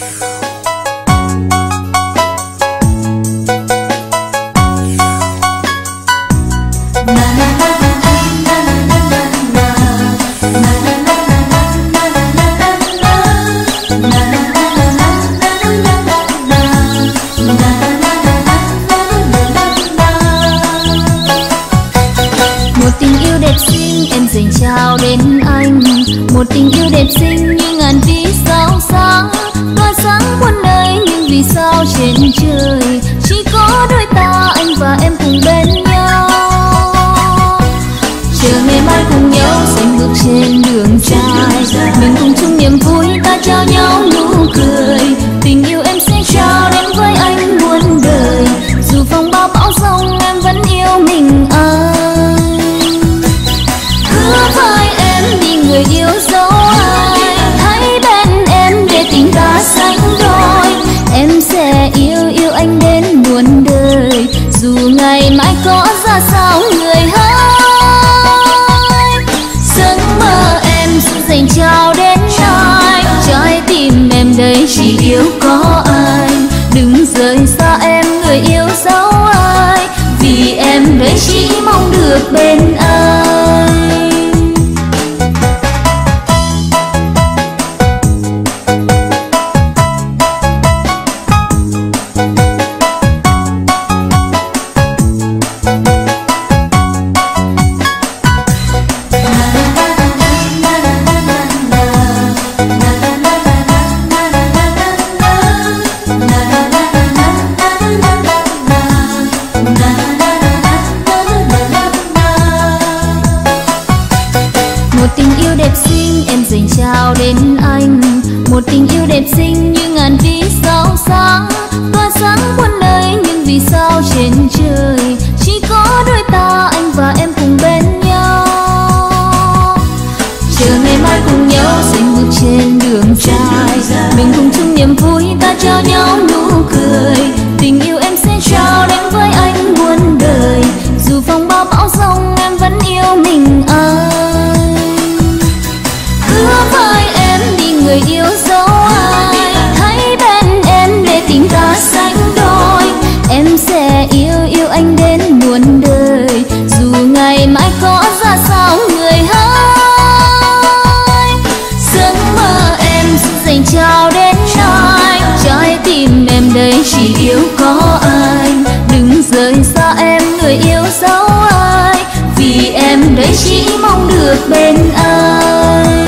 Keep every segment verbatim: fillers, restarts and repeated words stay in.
Chào đến anh, một tình yêu đẹp xinh như ngàn vì sao sáng, tỏa sáng muôn nơi nhưng vì sao trên trời chỉ có đôi ta anh và em cùng bên nhau. Chờ ngày mai cùng nhau sánh bước trên đường dài, mình cùng chung niềm vui ta trao nhau nụ cười. Tình yêu em sẽ trao đến với anh muôn đời, dù phong ba bão giông em vẫn yêu mình anh. Hứa với em đi người yêu dấu ai, hãy bên em để tình ta sánh đôi. Em sẽ yêu yêu anh đến muôn đời, dù ngày mai có ra sao người hỡi. Giấc mơ em sẽ dành trao đến ai, trái tim em đây chỉ yêu có anh. Đừng rời xa em người yêu dấu ai, vì em đây chỉ mong được bên anh. Chào đến anh, một tình yêu đẹp xinh như ngàn vì sao sáng, tỏa sáng muôn nơi nhưng vì sao trên trời chỉ có đôi ta anh và em cùng bên nhau. Chờ ngày mai cùng nhau sánh bước trên đường dài, mình cùng chung niềm vui ta trao nhau nụ cười. Tình yêu em sẽ trao đến với anh muôn đời, dù phong ba bão giông em vẫn yêu mình anh. Hứa với em đi người yêu dấu ai, hãy bên em để tình ta sánh đôi. Em sẽ yêu yêu anh đến muôn đời, dù ngày mai có ra sao người hỡi. Giấc mơ em sẽ dành trao đến ai, trái tim em đây chỉ yêu có anh. Đừng rời xa em người yêu dấu ai, vì em đây chỉ mong được bên anh.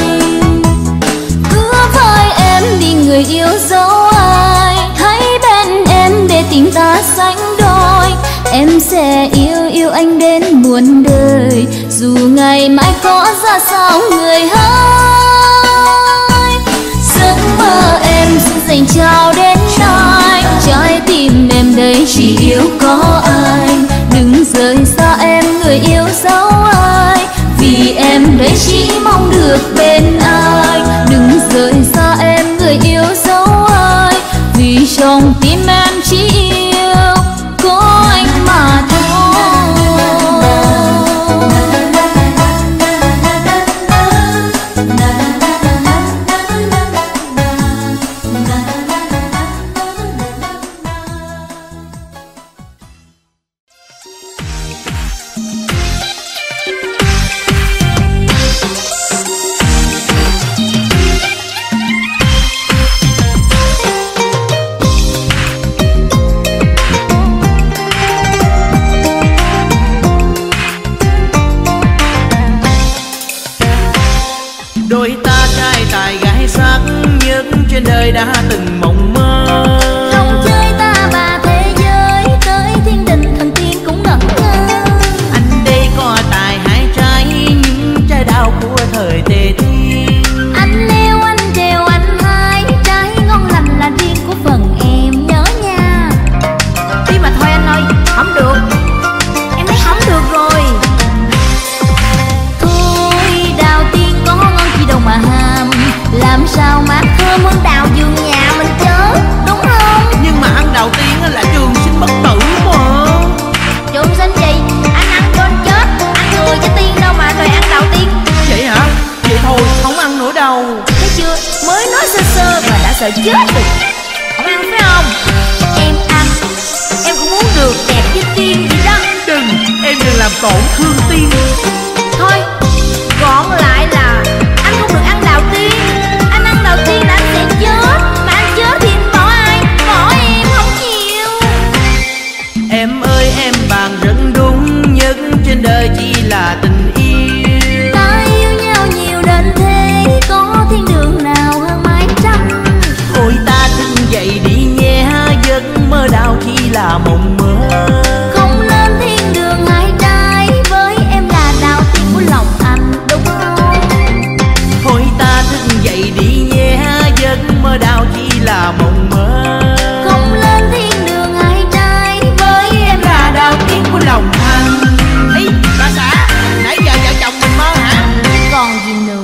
Người yêu dấu ai, hãy bên em để tình ta sánh đôi. Em sẽ yêu yêu anh đến muôn đời, dù ngày mai có ra sao người hỡi. Giấc mơ em sẽ dành trao đến ai, trái tim em đây chỉ yêu có anh. Đừng rời xa em người yêu dấu ai, vì em đây chỉ mong được bên anh. Đừng rời xa em người yêu dấu ai, vì trong tim em chỉ yêu có anh mà thôi. Đôi ta trai tài gái sắc nhất trên đời đã từng mộng mơ. Không chơi ta bà thế giới, tới thiên đình thần tiên cũng ngẩn ngơ. Anh đây có tài hai trái, những trái đào của thời tề thiên. Anh leo anh trèo anh hai, trái ngon lành là riêng của phần em nhớ nha. Đi mà thôi anh ơi, không được. Em thấy không được rồi. Thôi đào tiên có ngon chi đâu mà ham, làm sao mà thơm hơn đào vườn nhà mình chớ, đúng sợ chết rồi. Không ăn phải không? Em ăn, em cũng muốn được đẹp với Tiên vậy đó. Đừng, em đừng làm tổn thương Tiên. Thôi, còn lại là anh không được ăn đào tiên. Anh ăn đào tiên là anh sẽ chết. Mà anh chết thì anh bỏ ai? Bỏ em không chịu. Em ơi em bàn rất đúng, nhất trên đời chỉ là tình yêu. Ta yêu nhau nhiều đến thế, có thiên đường nào hơn mái tranh. Thôi ta thức dậy đi nhé, giấc mơ đau chỉ là mộng mơ. Không nên thiên đường hai trái, với em là đào tiên của lòng anh đúng không? Thôi ta thức dậy đi nhé, giấc mơ đau chỉ là mộng mơ. Không lên thiên đường hai trái, với em là đào tiên của lòng anh. Ý, bà xã, nãy giờ vợ chồng mình mơ hả? Còn gì nữa?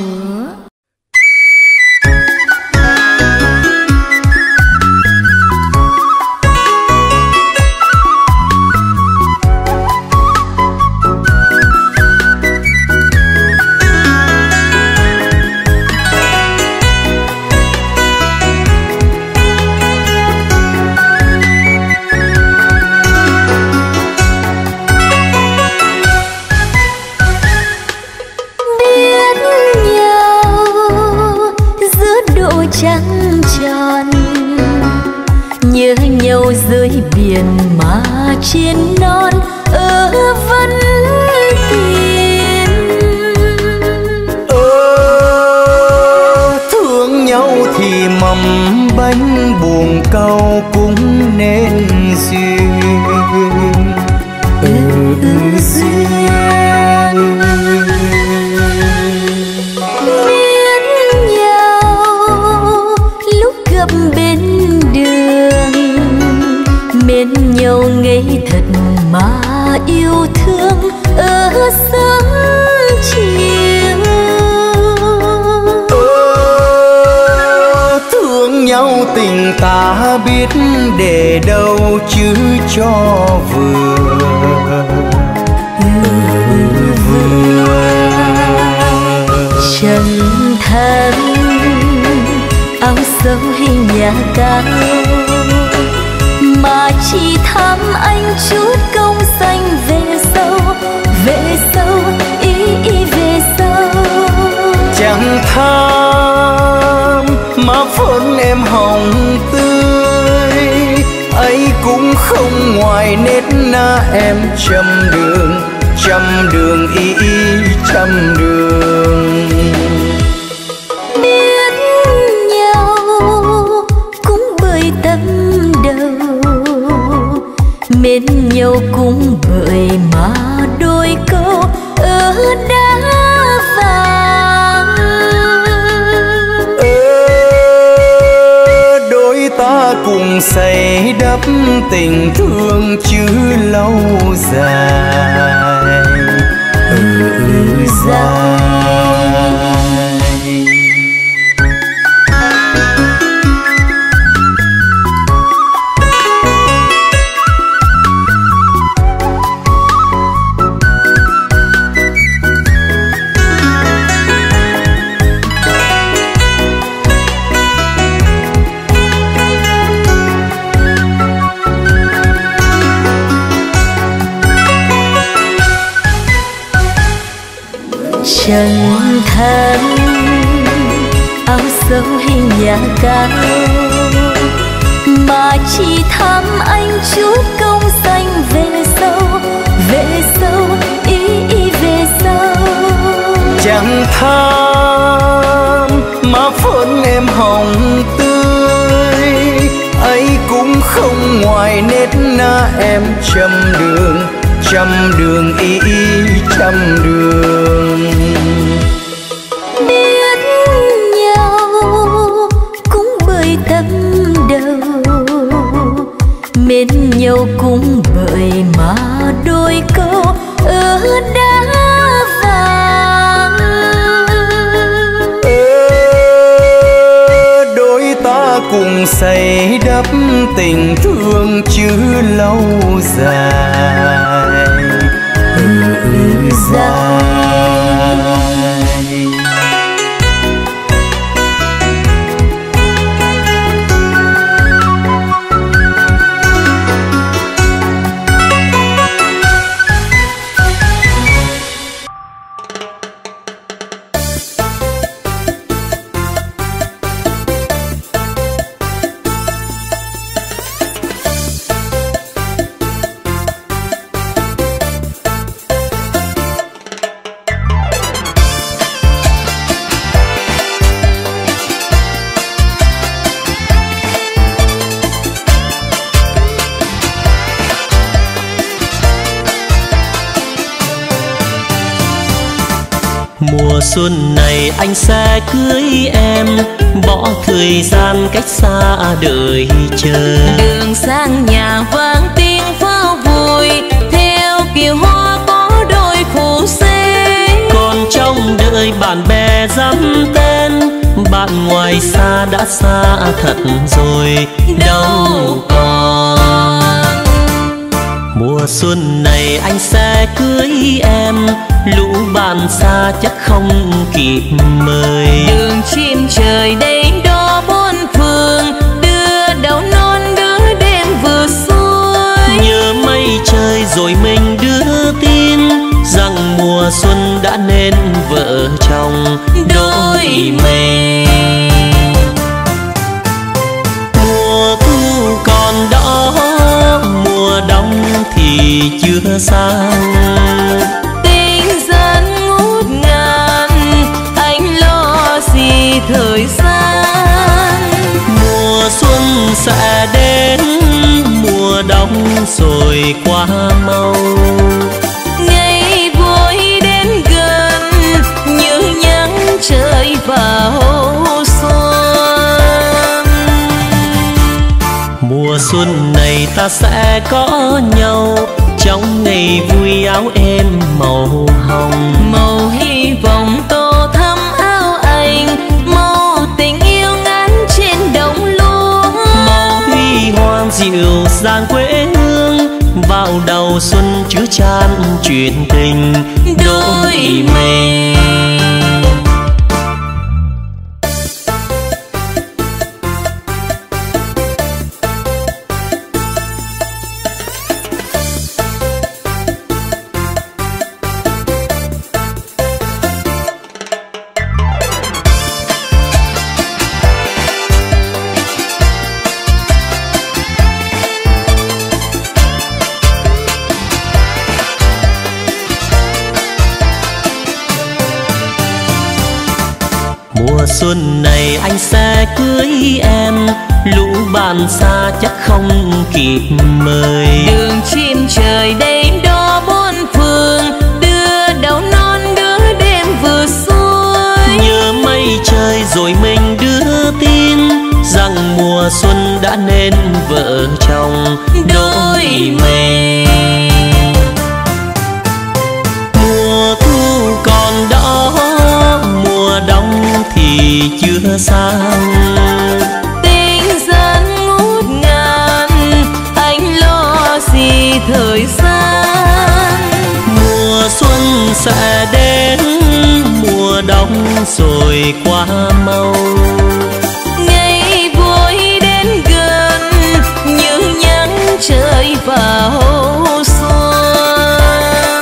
Trăng tròn nhớ nhau dưới biển mà trên non ở Vân Tiền. Ờ, thương nhau thì mầm bánh, buồn câu cũng nên duyên. Ừ, duyên bên đường, mến nhau ngây thật mà yêu thương ở sớm chiều. Ờ, thương nhau tình ta biết để đâu chứ cho vừa. Vừa chân thân áo sâu hay nhà cao, mà chỉ thăm anh chút công danh về sau, về sau ý ý về sau. Chẳng tham mà phơn em hồng tươi, ấy cũng không ngoài nét na em trăm đường, trăm đường ý ý trăm đường. Tâm đầu mến nhau cũng bởi mà đôi câu ở đá vàng. Ơ, đôi ta cùng xây đắp tình thương chứ lâu dài. Ừ, dài. Chân thân áo sâu hay nhà cao, mà chỉ thăm anh chút công danh về sau, về sau ý ý về sau. Chẳng tham mà phơn em hồng tươi, ấy cũng không ngoài nét na em trăm đường, trăm đường ý ý trăm đường. Biết nhau cũng bởi tâm đầu, mến nhau cũng bởi mà đôi câu ở đá vàng. Ơ, đôi ta cùng xây đắp tình thương chứ lâu dài. Ừ, dài. xuân này anh sẽ cưới em, bỏ thời gian cách xa đợi chờ. Đường sang nhà vang tiếng pháo vui, theo kiều hoa có đôi khổ xế. Còn trong đời bạn bè dăm tên, bạn ngoài xa đã xa thật rồi đâu còn. Mùa xuân này anh sẽ cưới em, lũ bạn xa chắc không kịp mời. Đường chim trời đến đó bốn phương, đưa đầu non đưa đêm vừa xuôi. Nhớ mây trời rồi mình đưa tin rằng mùa xuân đã nên vợ chồng đôi mình. Mùa thu còn đó, mùa đông thì chưa sang. Tình dân ngút ngàn, anh lo gì thời gian. Mùa xuân sẽ đến, mùa đông rồi qua mau. Ngày vui đến gần, như nhắn trời vào xuân. Mùa xuân này ta sẽ có nhau, trong ngày vui áo em màu hồng. Màu hy vọng tô thắm áo anh, màu tình yêu ngắn trên đồng lúa. Màu huy hoàng dịu dàng quê hương, vào đầu xuân chứa chan chuyện tình đôi mình. Mùa xuân này anh sẽ cưới em, lũ bạn xa chắc không kịp mời. Đường chim trời đến đó bốn phương, đưa đầu non đưa đêm vừa xuôi. Nhớ mây trời rồi mình đưa tin rằng mùa xuân đã nên vợ chồng đôi mình. Mùa thu còn đó, mùa đông thì chưa sang. Tình dân ngút ngàn, anh lo gì thời gian. Mùa xuân sẽ đến, mùa đông rồi qua mau. Ngày vui đến gần, như nhắn trời vào xuân.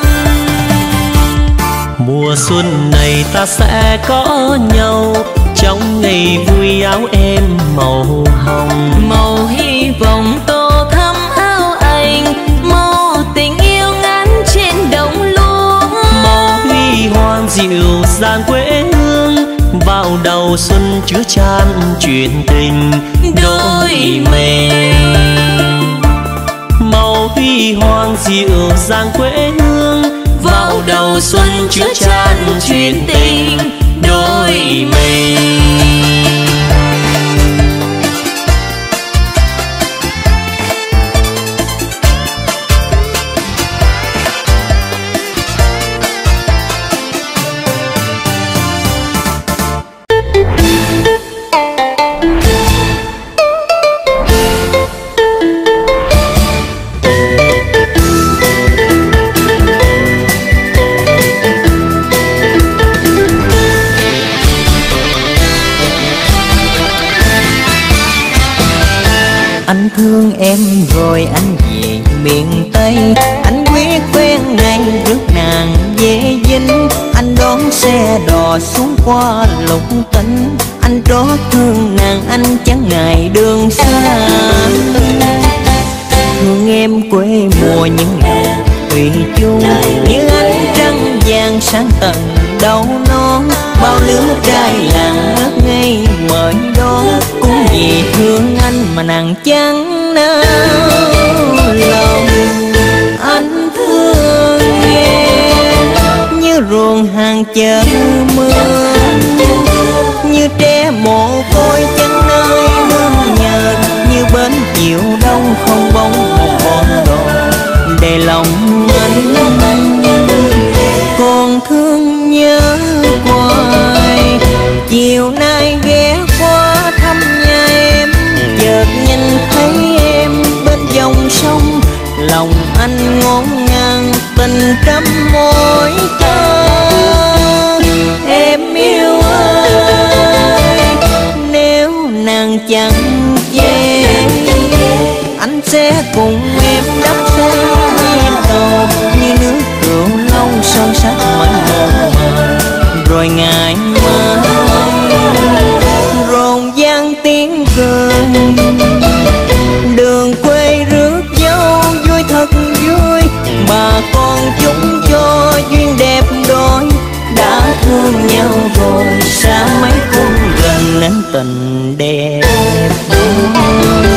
Mùa xuân này ta sẽ có nhau, trong ngày vui áo em màu hồng. Màu hy vọng tô thắm áo anh, màu tình yêu ngắn trên đồng lúa. Màu huy hoàng dịu dàng quê hương, vào đầu xuân chứa chan chuyện tình đôi mình. Màu huy hoàng dịu dàng quê hương, vào đầu xuân chứa chan chuyện tình đôi mình. Anh thương em rồi anh về miền Tây, anh quyết quen ngày rước nàng về Vinh. Anh đón xe đò xuống qua Lục Tỉnh, anh trót thương nàng anh chẳng ngại đường xa. Thương em quê mùa những ngày thủy chung, như ánh trăng vàng sáng tận đầu non. Bao lứa trai làng ngất ngây mời đón, cũng vì thương anh mà nàng chẳng nỡ lòng. Anh thương em như ruộng hàng nàng chờ mưa, như trẻ mồ côi chân nơi nương nhờ, như bến chiều đông không bóng một con đò để lòng anh còn thương nhớ hoài. Chiều nay ghé qua thăm nhà em, chợt nhìn thấy em bên dòng sông, lòng anh ngổn ngang tình trăm mối tơ. Em yêu ơi, nếu nàng chẳng về, anh sẽ cùng em đắp xe đi tàu, như nước rượu lâu son sắt mặn mòn. Rồi ngày mai rộn vang tiếng cười, đường quê rước dâu vui thật vui. Bà con chúng cho duyên đẹp đôi, đã thương nhau rồi xa mấy cung gần nên tình đẹp đôi.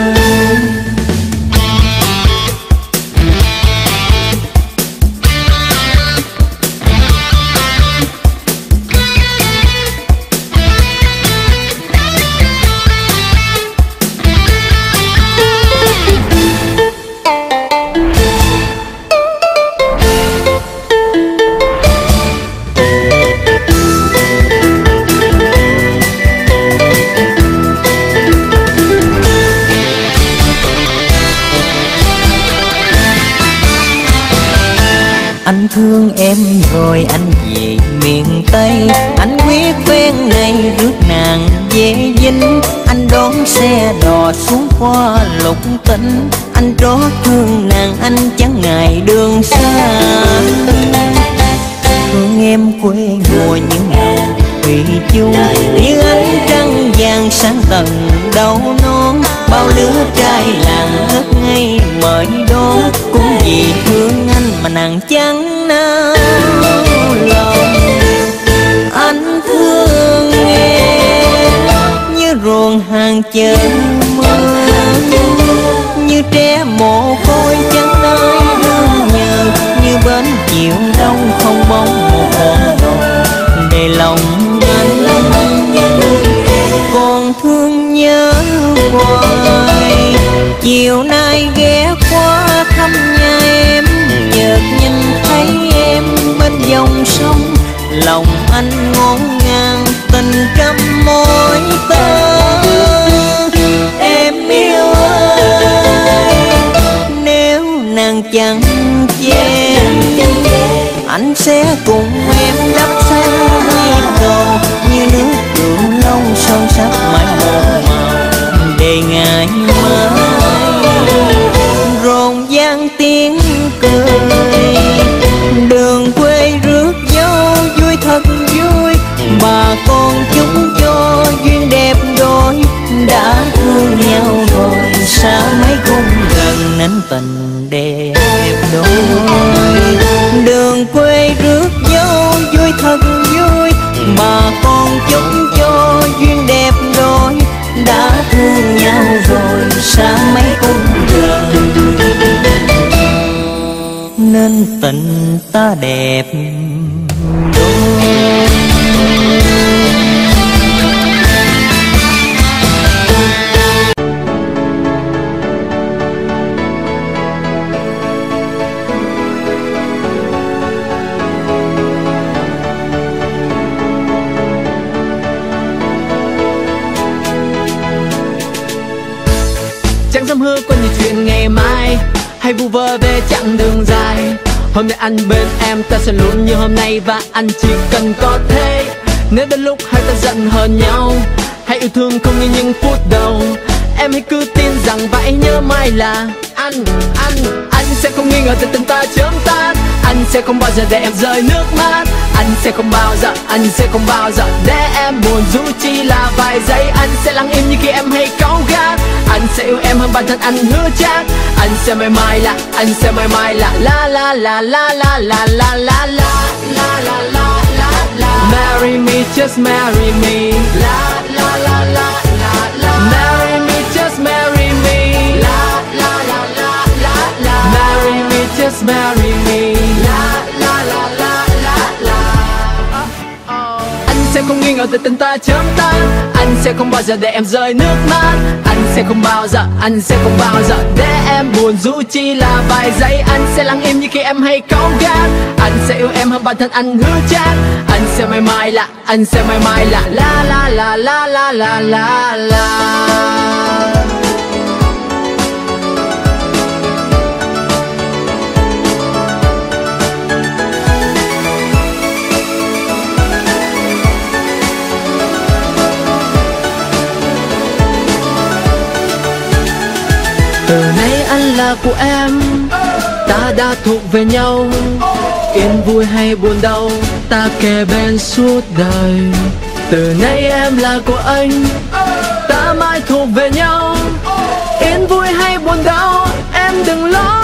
Anh thương em rồi anh về miền Tây, anh quyết ven này rước nàng về Vinh. Anh đón xe đò xuống qua Lục Tỉnh, anh trót thương nàng anh chẳng ngại đường xa. Thương em quê mùa những ngày thủy chung, như ánh trăng vàng sáng tầng đầu non. Bao lứa trai làng ngất ngây mời đón, cũng vì thương anh mà nàng chẳng nao lòng. Anh thương em như ruộng hàng chờ mưa, như trẻ mồ côi chẳng nơi nương nhờ, như bến chiều đông không bóng một con đò để lòng anh còn thương nhớ hoài. Chiều nay ghé qua thăm nhà em, chợt nhìn thấy em bên dòng sông, lòng anh ngổn ngang tình trăm mối tơ. Em yêu ơi, nếu nàng chẳng về, anh sẽ cùng em đắp xe đi cầu, như nước rượu lâu son sắt mãi một màu để ngày mai rộn vang tiếng cười. Đường quê rước dâu vui thật vui, bà con chúng cho duyên đẹp đôi, đã thương nhau rồi xa mấy cung gần nên tình đẹp đôi. Đường quê rước dâu vui thật vui, bà con chúng cho duyên đẹp đôi, đã thương nhau rồi xa mấy cung gần nên tình ta đẹp đôi. Chẳng dám hứa có nhiều chuyện ngày mai, hay vu vơ về chặng đường dài. Hôm nay anh bên em ta sẽ luôn như hôm nay, và anh chỉ cần có thế. Nếu đến lúc hai ta giận hờn nhau, hãy yêu thương không như những phút đầu. Em hãy cứ tin rằng và hãy nhớ mai là anh, anh, anh sẽ không nghi ngờ tình tình ta chớm tan. Anh sẽ không bao giờ để em rơi nước mắt. Anh sẽ không bao giờ, anh sẽ không bao giờ để em buồn dù chỉ là vài giây. Anh sẽ lặng im như khi em hay cáu gắt. Anh sẽ yêu em hơn bản thân anh hứa chắc. Anh sẽ mãi mãi là, anh sẽ mãi mãi là la la la la la la la la la la la la la la. Marry me, just marry me. La la la la la la. Marry me, just marry me. La la la la la la. Marry me, just marry me. La la la la la la. ngờ từ tình ta chớm tan. Anh sẽ không bao giờ để em rơi nước mắt. Anh sẽ không bao giờ, anh sẽ không bao giờ để em buồn dù chỉ là vài giây. Anh sẽ lặng im như khi em hay cáu gắt. Anh sẽ yêu em hơn bản thân anh hứa chắc. Anh sẽ mãi mãi là, anh sẽ mãi mãi là la la la la la la la la. Từ nay anh là của em, ta đã thuộc về nhau. Yên vui hay buồn đau, ta kề bên suốt đời. Từ nay em là của anh, ta mãi thuộc về nhau. Yên vui hay buồn đau, em đừng lo.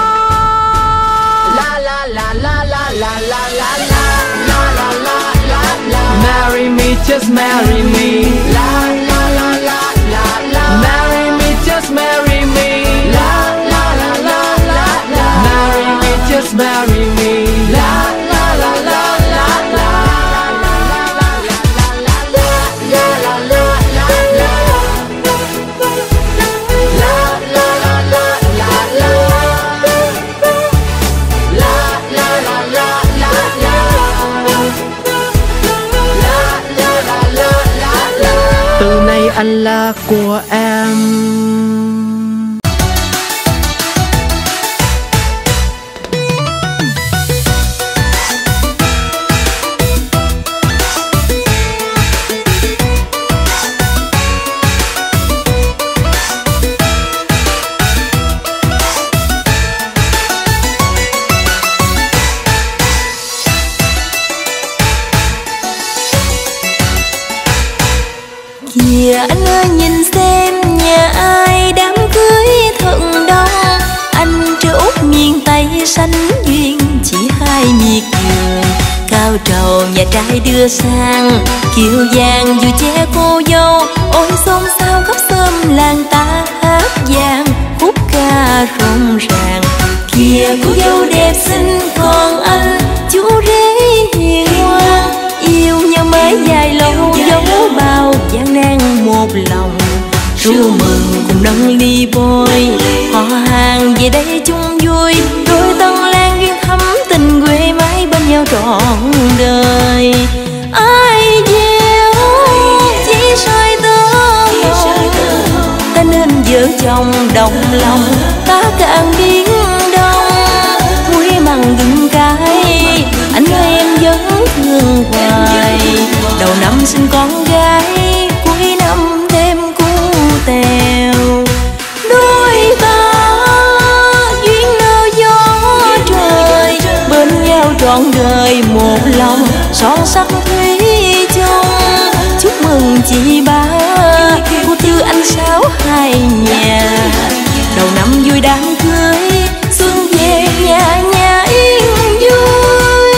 La la la la la la la la la la la la la la. Marry me, just marry me. La la la la la la. Marry me, just marry me. Just marry me. La la la la la la la la la la la la từ nay anh là của em. Kìa anh ơi nhìn xem nhà ai đám cưới thật đông. Anh trưa út miền Tây sánh duyên chỉ hai miệt vườn. Cao trầu nhà trai đưa sang kiều vàng dù che cô dâu. Ôi xôn xao khắp xóm làng ta hát vang khúc ca rộn ràng. Kìa cô dâu đẹp xinh còn anh chú rể hiền ngoan. Yêu nhau mới dài lâu dấu bao gian nan một lòng. Ru mừng cùng nâng ly bôi họ hàng về đây chung vui. Đôi tân lan duyên thắm tình quê mãi bên nhau trọn đời. Ai gieo chỉ soi tơ hồng ta nên vợ chồng đồng lòng ta càng biến đông. Muối mặn gừng cay anh ơi em vẫn thương hoài. Đầu năm sinh con gái cuối năm thêm cu tèo. Đôi ta duyên nơ gió trời bên nhau trọn đời một lòng son sắc thủy chung. Chúc mừng chị ba cô Tư anh Sáu hai nhà. Đầu năm vui đám cưới xuân về nhà nhà yên vui.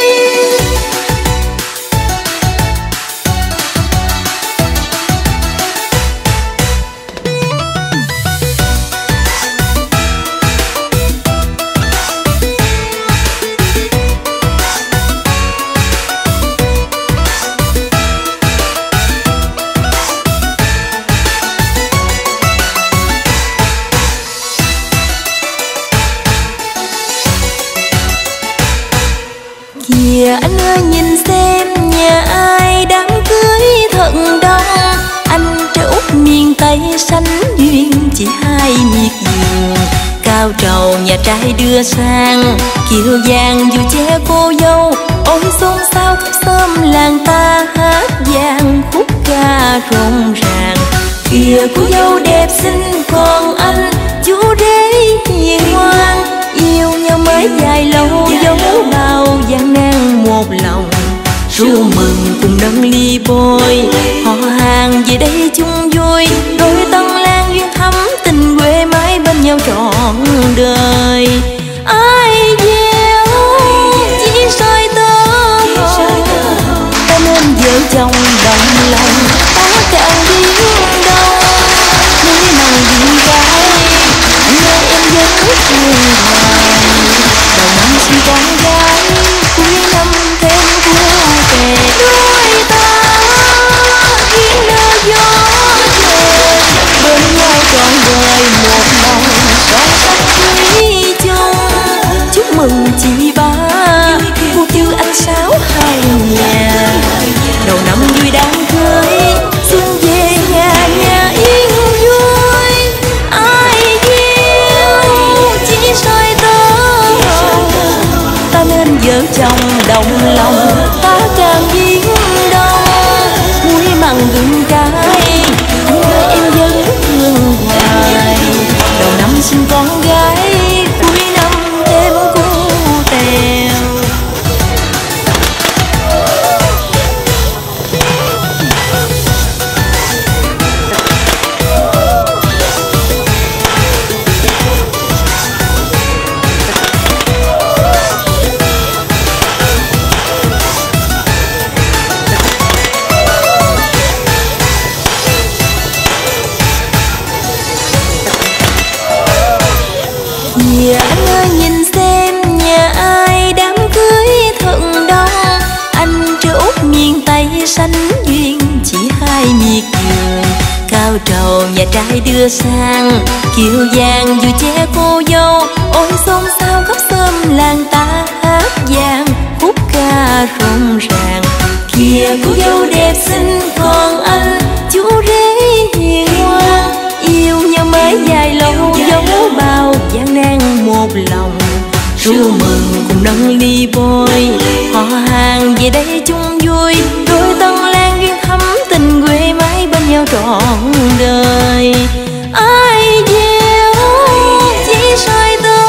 Kìa anh ơi nhìn xem nhà ai đám cưới thật đông. Anh trai út miền Tây sánh duyên chỉ hai miệt vườn. Cao trầu nhà trai đưa sang kiều vàng dù che cô dâu. Ôi xôn xao khắp xóm làng ta hát vang khúc ca rộn ràng. Kìa cô dâu đẹp xinh còn anh chú rể hiền ngoan. Yêu nhau mới dài lâu dấu bao gian nan một lòng. Ru mừng cùng nâng ly bôi họ hàng về đây chung vui. Đôi tân lan duyên thắm tình quê mãi bên nhau trọn đời. Ai gieo chỉ soi tơ hồng ta nên vợ chồng đồng lòng ta càng biến đông. Muối mặn gừng cay anh ơi em vẫn thương hoài. Đầu năm sinh con gái cuối năm thêm cu tè. Đôi ta sánh duyên chỉ hai miệt vườn. Cao trầu nhà trai đưa sang, kiều vàng dù che cô dâu. Ôi xôn xao khắp xóm làng ta hát vang khúc ca rộn ràng. Kìa cô dâu đẹp xinh còn anh chú rể hiền ngoan, yêu nhau mới dài lâu dấu bao gian nan một lòng. Ru mừng cùng nâng ly bôi, họ hàng về đây chung vui. Đôi tân lan duyên thắm tình quê mãi bên nhau trọn đời. Ai gieo chỉ soi tơ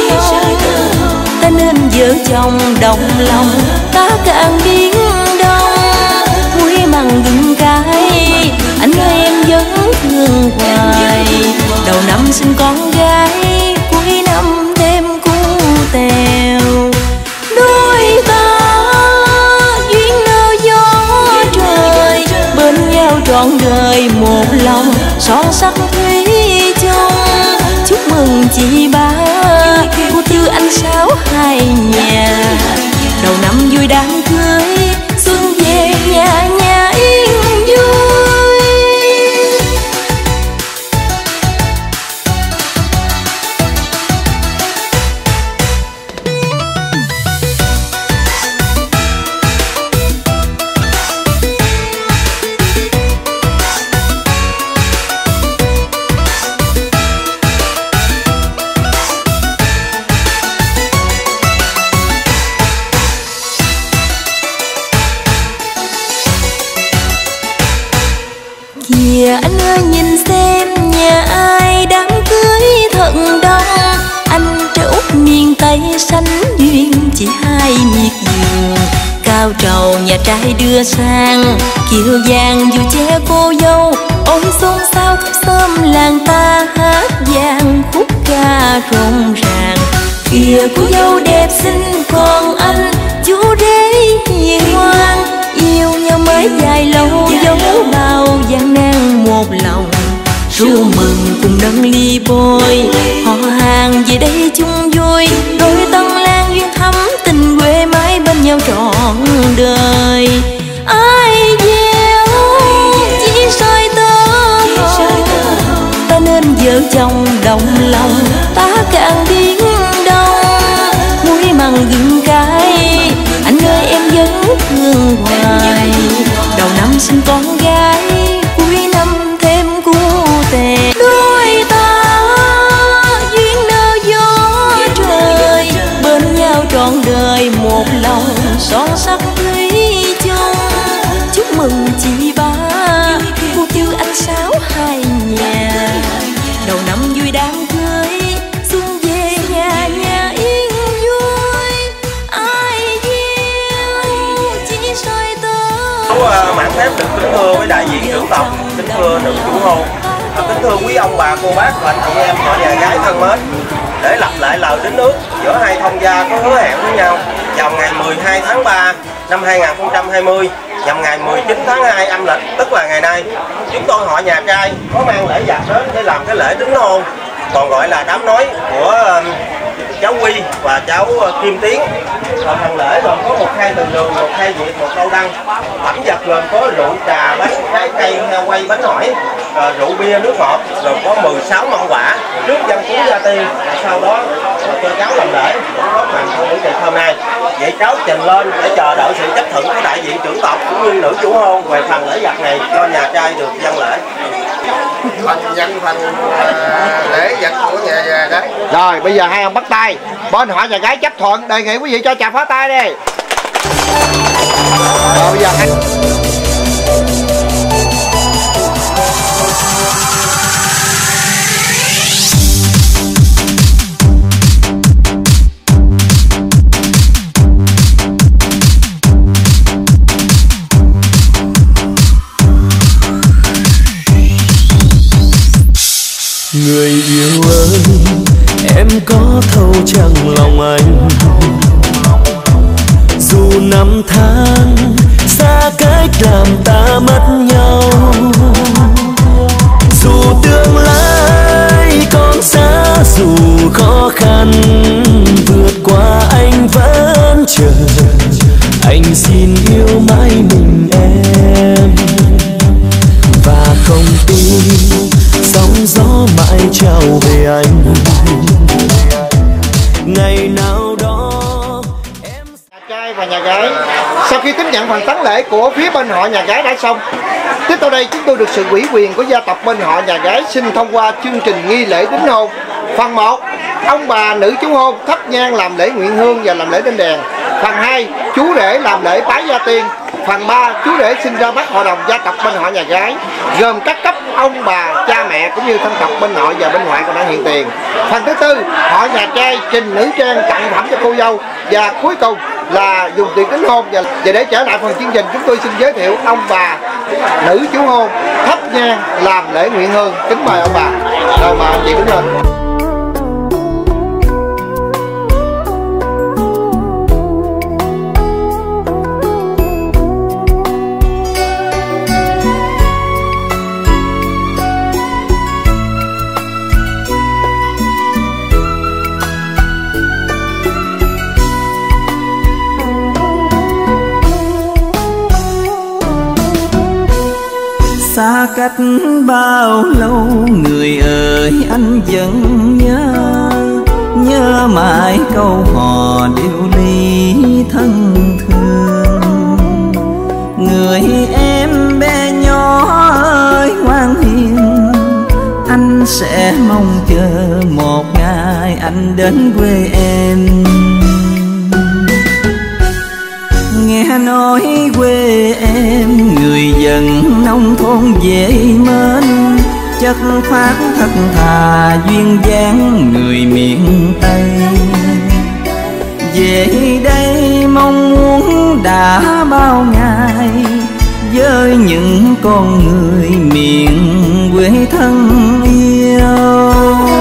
ta nên vợ chồng đồng lòng, ta càng biến đông muối mặn gừng cay. Anh ơi em vẫn thương hoài, đầu năm sinh con gái, cuối năm thêm cú tèo. Đôi ta duyên nơ gió trời, bên nhau trọn đời một lòng, son sắc thủy chung. Chúc mừng chị ba, cô Tư anh Sáu hai nhà, đầu năm vui đám cưới, xuân về nhà nhà yên vui. Kìa anh ơi nhìn xem nhà ai đám cưới thật đông. Anh trai út miền Tây sánh duyên chỉ hai miệt vườn. Cao trầu nhà trai đưa sang, kiều vàng dù che cô dâu. Ôi xôn xao khắp xóm làng ta hát vang khúc ca rộn ràng. Kìa cô dâu đẹp xinh còn anh chú rể hiền ngoan, yêu nhau mới dài lâu dấu bao gian nan một lòng. Ru mừng cùng nâng ly bôi, họ hàng về đây chung vui. Đôi tân lan duyên thắm tình quê mãi bên nhau trọn đời. Ai gieo chỉ soi tơ ta nên vợ chồng đồng lòng, ta càng biến đông muối mặn gừng cay. Anh ơi em vẫn thương hoài, đầu năm sinh con gái, cuối năm thêm cú tè. Đôi ta duyên nơ gió trời, bên nhau trọn đời một lòng, son sắc thủy chung. Chúc mừng chị ba, cô Tư anh Sáu hai nhà, đầu năm vui đám cưới, xuân về nhà nhà yên vui. Ai gieo chỉ soi tơ. Mãn phép được kính thưa với đại diện trưởng tộc, kính thưa nữ chủ hôn, kính thưa quý ông bà cô bác và anh chị em họ nhà gái thân mến. Để lặp lại lời đính ước giữa hai thông gia có hứa hẹn với nhau vào ngày mười hai tháng ba năm hai nghìn không trăm hai mươi, nhằm ngày mười chín tháng hai âm lịch, tức là ngày nay, chúng tôi họ nhà trai có mang lễ vật đến để làm cái lễ đính hôn, còn gọi là đám nói của cháu Huy và cháu Kim Tiến. Và phần lễ gồm có một khay từ đường, một khay việt, một câu đăng. Phẩm vật gồm có rượu trà, bánh, trái cây, heo quay, bánh hỏi, rượu bia, nước ngọt, gồm có mười sáu món quả. Trước dân cúng gia tiên, sau đó cho cháu làm lễ cũng có mặt trong buổi tiệc hôm nay. Vậy cháu trình lên để chờ đợi sự chấp thuận của đại diện trưởng tộc cũng như nữ chủ hôn về phần lễ vật này cho nhà trai được dâng lễ. Phần dân phần uh, lễ vật của nhà, nhà đấy. Rồi bây giờ hai ông bắt tay, bên họ nhà gái chấp thuận, đề nghị quý vị cho chào phá tay đi. Rồi bây giờ hai... Người yêu ơi, em có thấu chẳng lòng anh. Dù năm tháng xa cách làm ta mất nhau, dù tương lai còn xa, dù khó khăn vượt qua anh vẫn chờ. Anh xin yêu mãi mình em. mãi trao về anh. Ngày nào đó em nhà trai và nhà gái sau khi tiếp nhận phần táng lễ của phía bên họ nhà gái đã xong, tiếp theo đây chúng tôi được sự ủy quyền của gia tộc bên họ nhà gái xin thông qua chương trình nghi lễ đính hôn. Phần một, ông bà nữ chú hôn thắp nhang làm lễ nguyện hương và làm lễ đinh đèn. Phần hai, chú rể làm lễ bái gia tiên. Phần ba, chú rể xin ra mắt hội đồng gia tộc bên họ nhà gái gồm các cấp ông bà, cha mẹ cũng như thân tộc bên nội và bên ngoại còn đang hiện tiền. Phần thứ tư, họ nhà trai trình nữ trang tặng phẩm cho cô dâu. Và cuối cùng là dùng tiền đính hôn. Và, và để trở lại phần chương trình, chúng tôi xin giới thiệu ông bà nữ chú hôn thắp nhang làm lễ nguyện hương. Kính mời ông bà. Rồi mà anh chị đứng lên. Xa cách bao lâu người ơi anh vẫn nhớ, nhớ mãi câu hò điệu ly thân thương. Người em bé nhỏ ơi ngoan hiền, anh sẽ mong chờ một ngày anh đến quê em. Nghe nói quê em người dân nông thôn dễ mến, chất phát thật thà duyên dáng người miền Tây. Về đây mong muốn đã bao ngày với những con người miền quê thân yêu.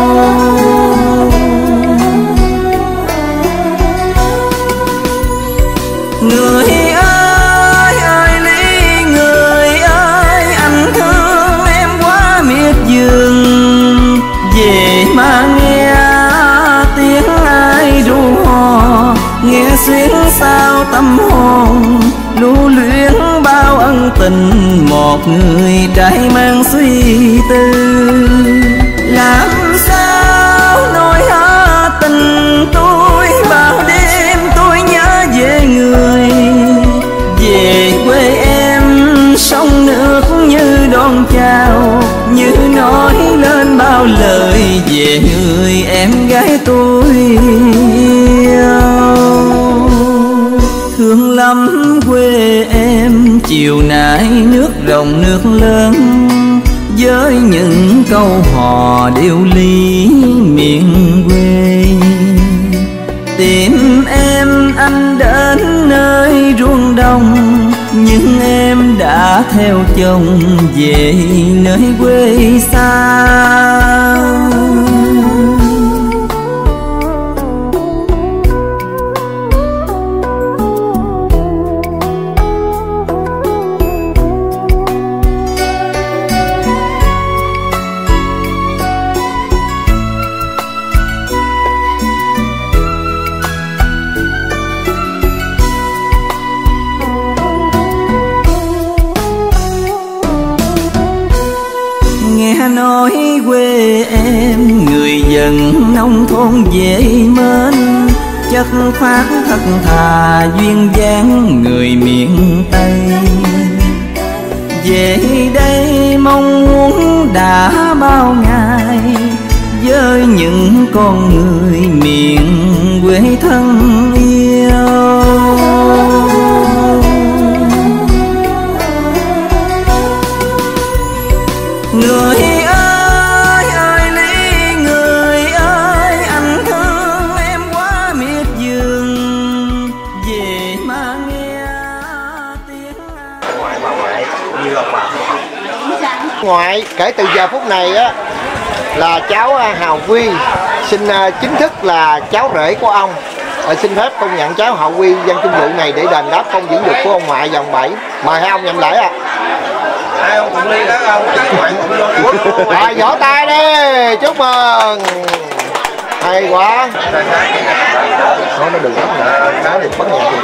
Người ơi ơi Lý, người ơi anh thương em quá miệt vườn. Về mà nghe tiếng ai ru hò, nghe xuyến sao tâm hồn lưu luyến bao ân tình. Một người trai mang suy tư làm sao nói hết tình tôi. Bao đêm tôi nhớ về người, về quê em sông nước như đón chào, như nói lên bao lời về người em gái tôi yêu. Thương lắm quê em chiều nay nước rộng nước lớn, với những câu hò điệu ly miền quê. Tìm em anh đến nơi ruộng đồng, nhưng em đã theo chồng về nơi quê xa. Nói quê em người dân nông thôn dễ mến, chất phát thật thà duyên dáng người miền Tây. Về đây mong muốn đã bao ngày với những con người miền quê thân yêu. Người ơi ơi Lý, người ơi anh thương em quá miệt vườn. Về mà nghe tiếng ngoại bà ngoại như ông bà. Ngoại kể từ giờ phút này á là cháu Hào Quy xin chính thức là cháu rể của ông. Và xin phép công nhận cháu Hào Quy dân chung vụ này để đền đáp công dưỡng dục của ông ngoại dòng bảy. Mời hai ông nhậm lễ ạ. Hai ông cùng ly đó ông, các ngoại cùng luôn. Rồi vỗ tay đi, chúc mừng. Hay quá. Nói nó đừng lắm nữa, cái thì bắn nhạc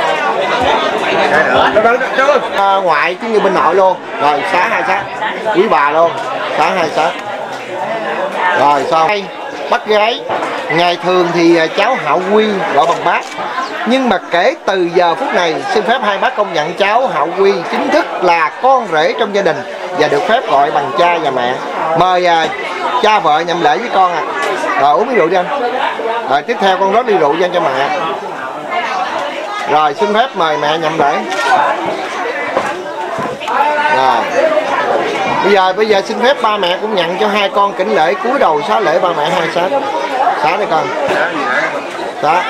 được. À, ngoại cũng như bên nội luôn. Rồi xá hai xá, quý bà luôn, xá hai xá. Rồi xong. Bác gái, ngày thường thì cháu Hạo Quy gọi bằng bác, nhưng mà kể từ giờ phút này xin phép hai bác công nhận cháu Hạo Quy chính thức là con rể trong gia đình và được phép gọi bằng cha và mẹ. Mời à, cha vợ nhậm lễ với con à. Rồi uống miếng rượu đi anh. Rồi tiếp theo con rót ly rượu cho mẹ. Rồi xin phép mời mẹ nhậm lễ. Rồi. Bây giờ bây giờ xin phép ba mẹ cũng nhận cho hai con kính lễ cúi đầu xá lễ ba mẹ hai xá. Xá đi con. Xá.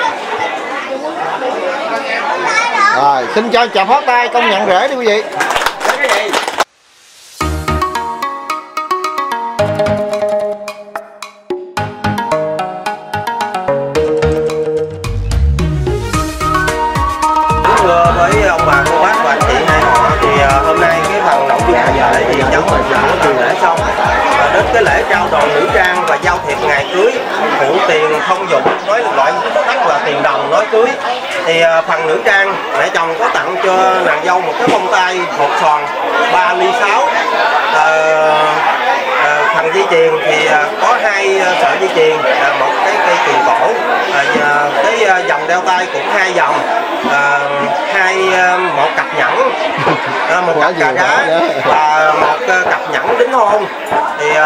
Rồi xin cho chào pháo tay công nhận rể đi quý vị. Với ông bà cô bác và anh chị hai họ thì uh, hôm nay cái phần nội dung ngày lễ thì cháu mình đã truyền lễ xong, và đến cái lễ trao đồ nữ trang và giao thiệp ngày cưới phụ tiền thông dụng, nói loại tắt là tiền đồng nói cưới. Thì uh, phần nữ trang mẹ chồng có tặng cho nàng dâu một cái bông tai hột xoàn ba ly sáu. Uh, uh, phần dây chuyền thì uh, có hai uh, sợi dây chuyền, uh, một cái cây chuyền cổ, uh, cái uh, vòng đeo tay cũng hai vòng, uh, hai uh, một cặp nhẫn, uh, một cặp cà rá và một uh, cặp nhẫn đính hôn. Thì uh,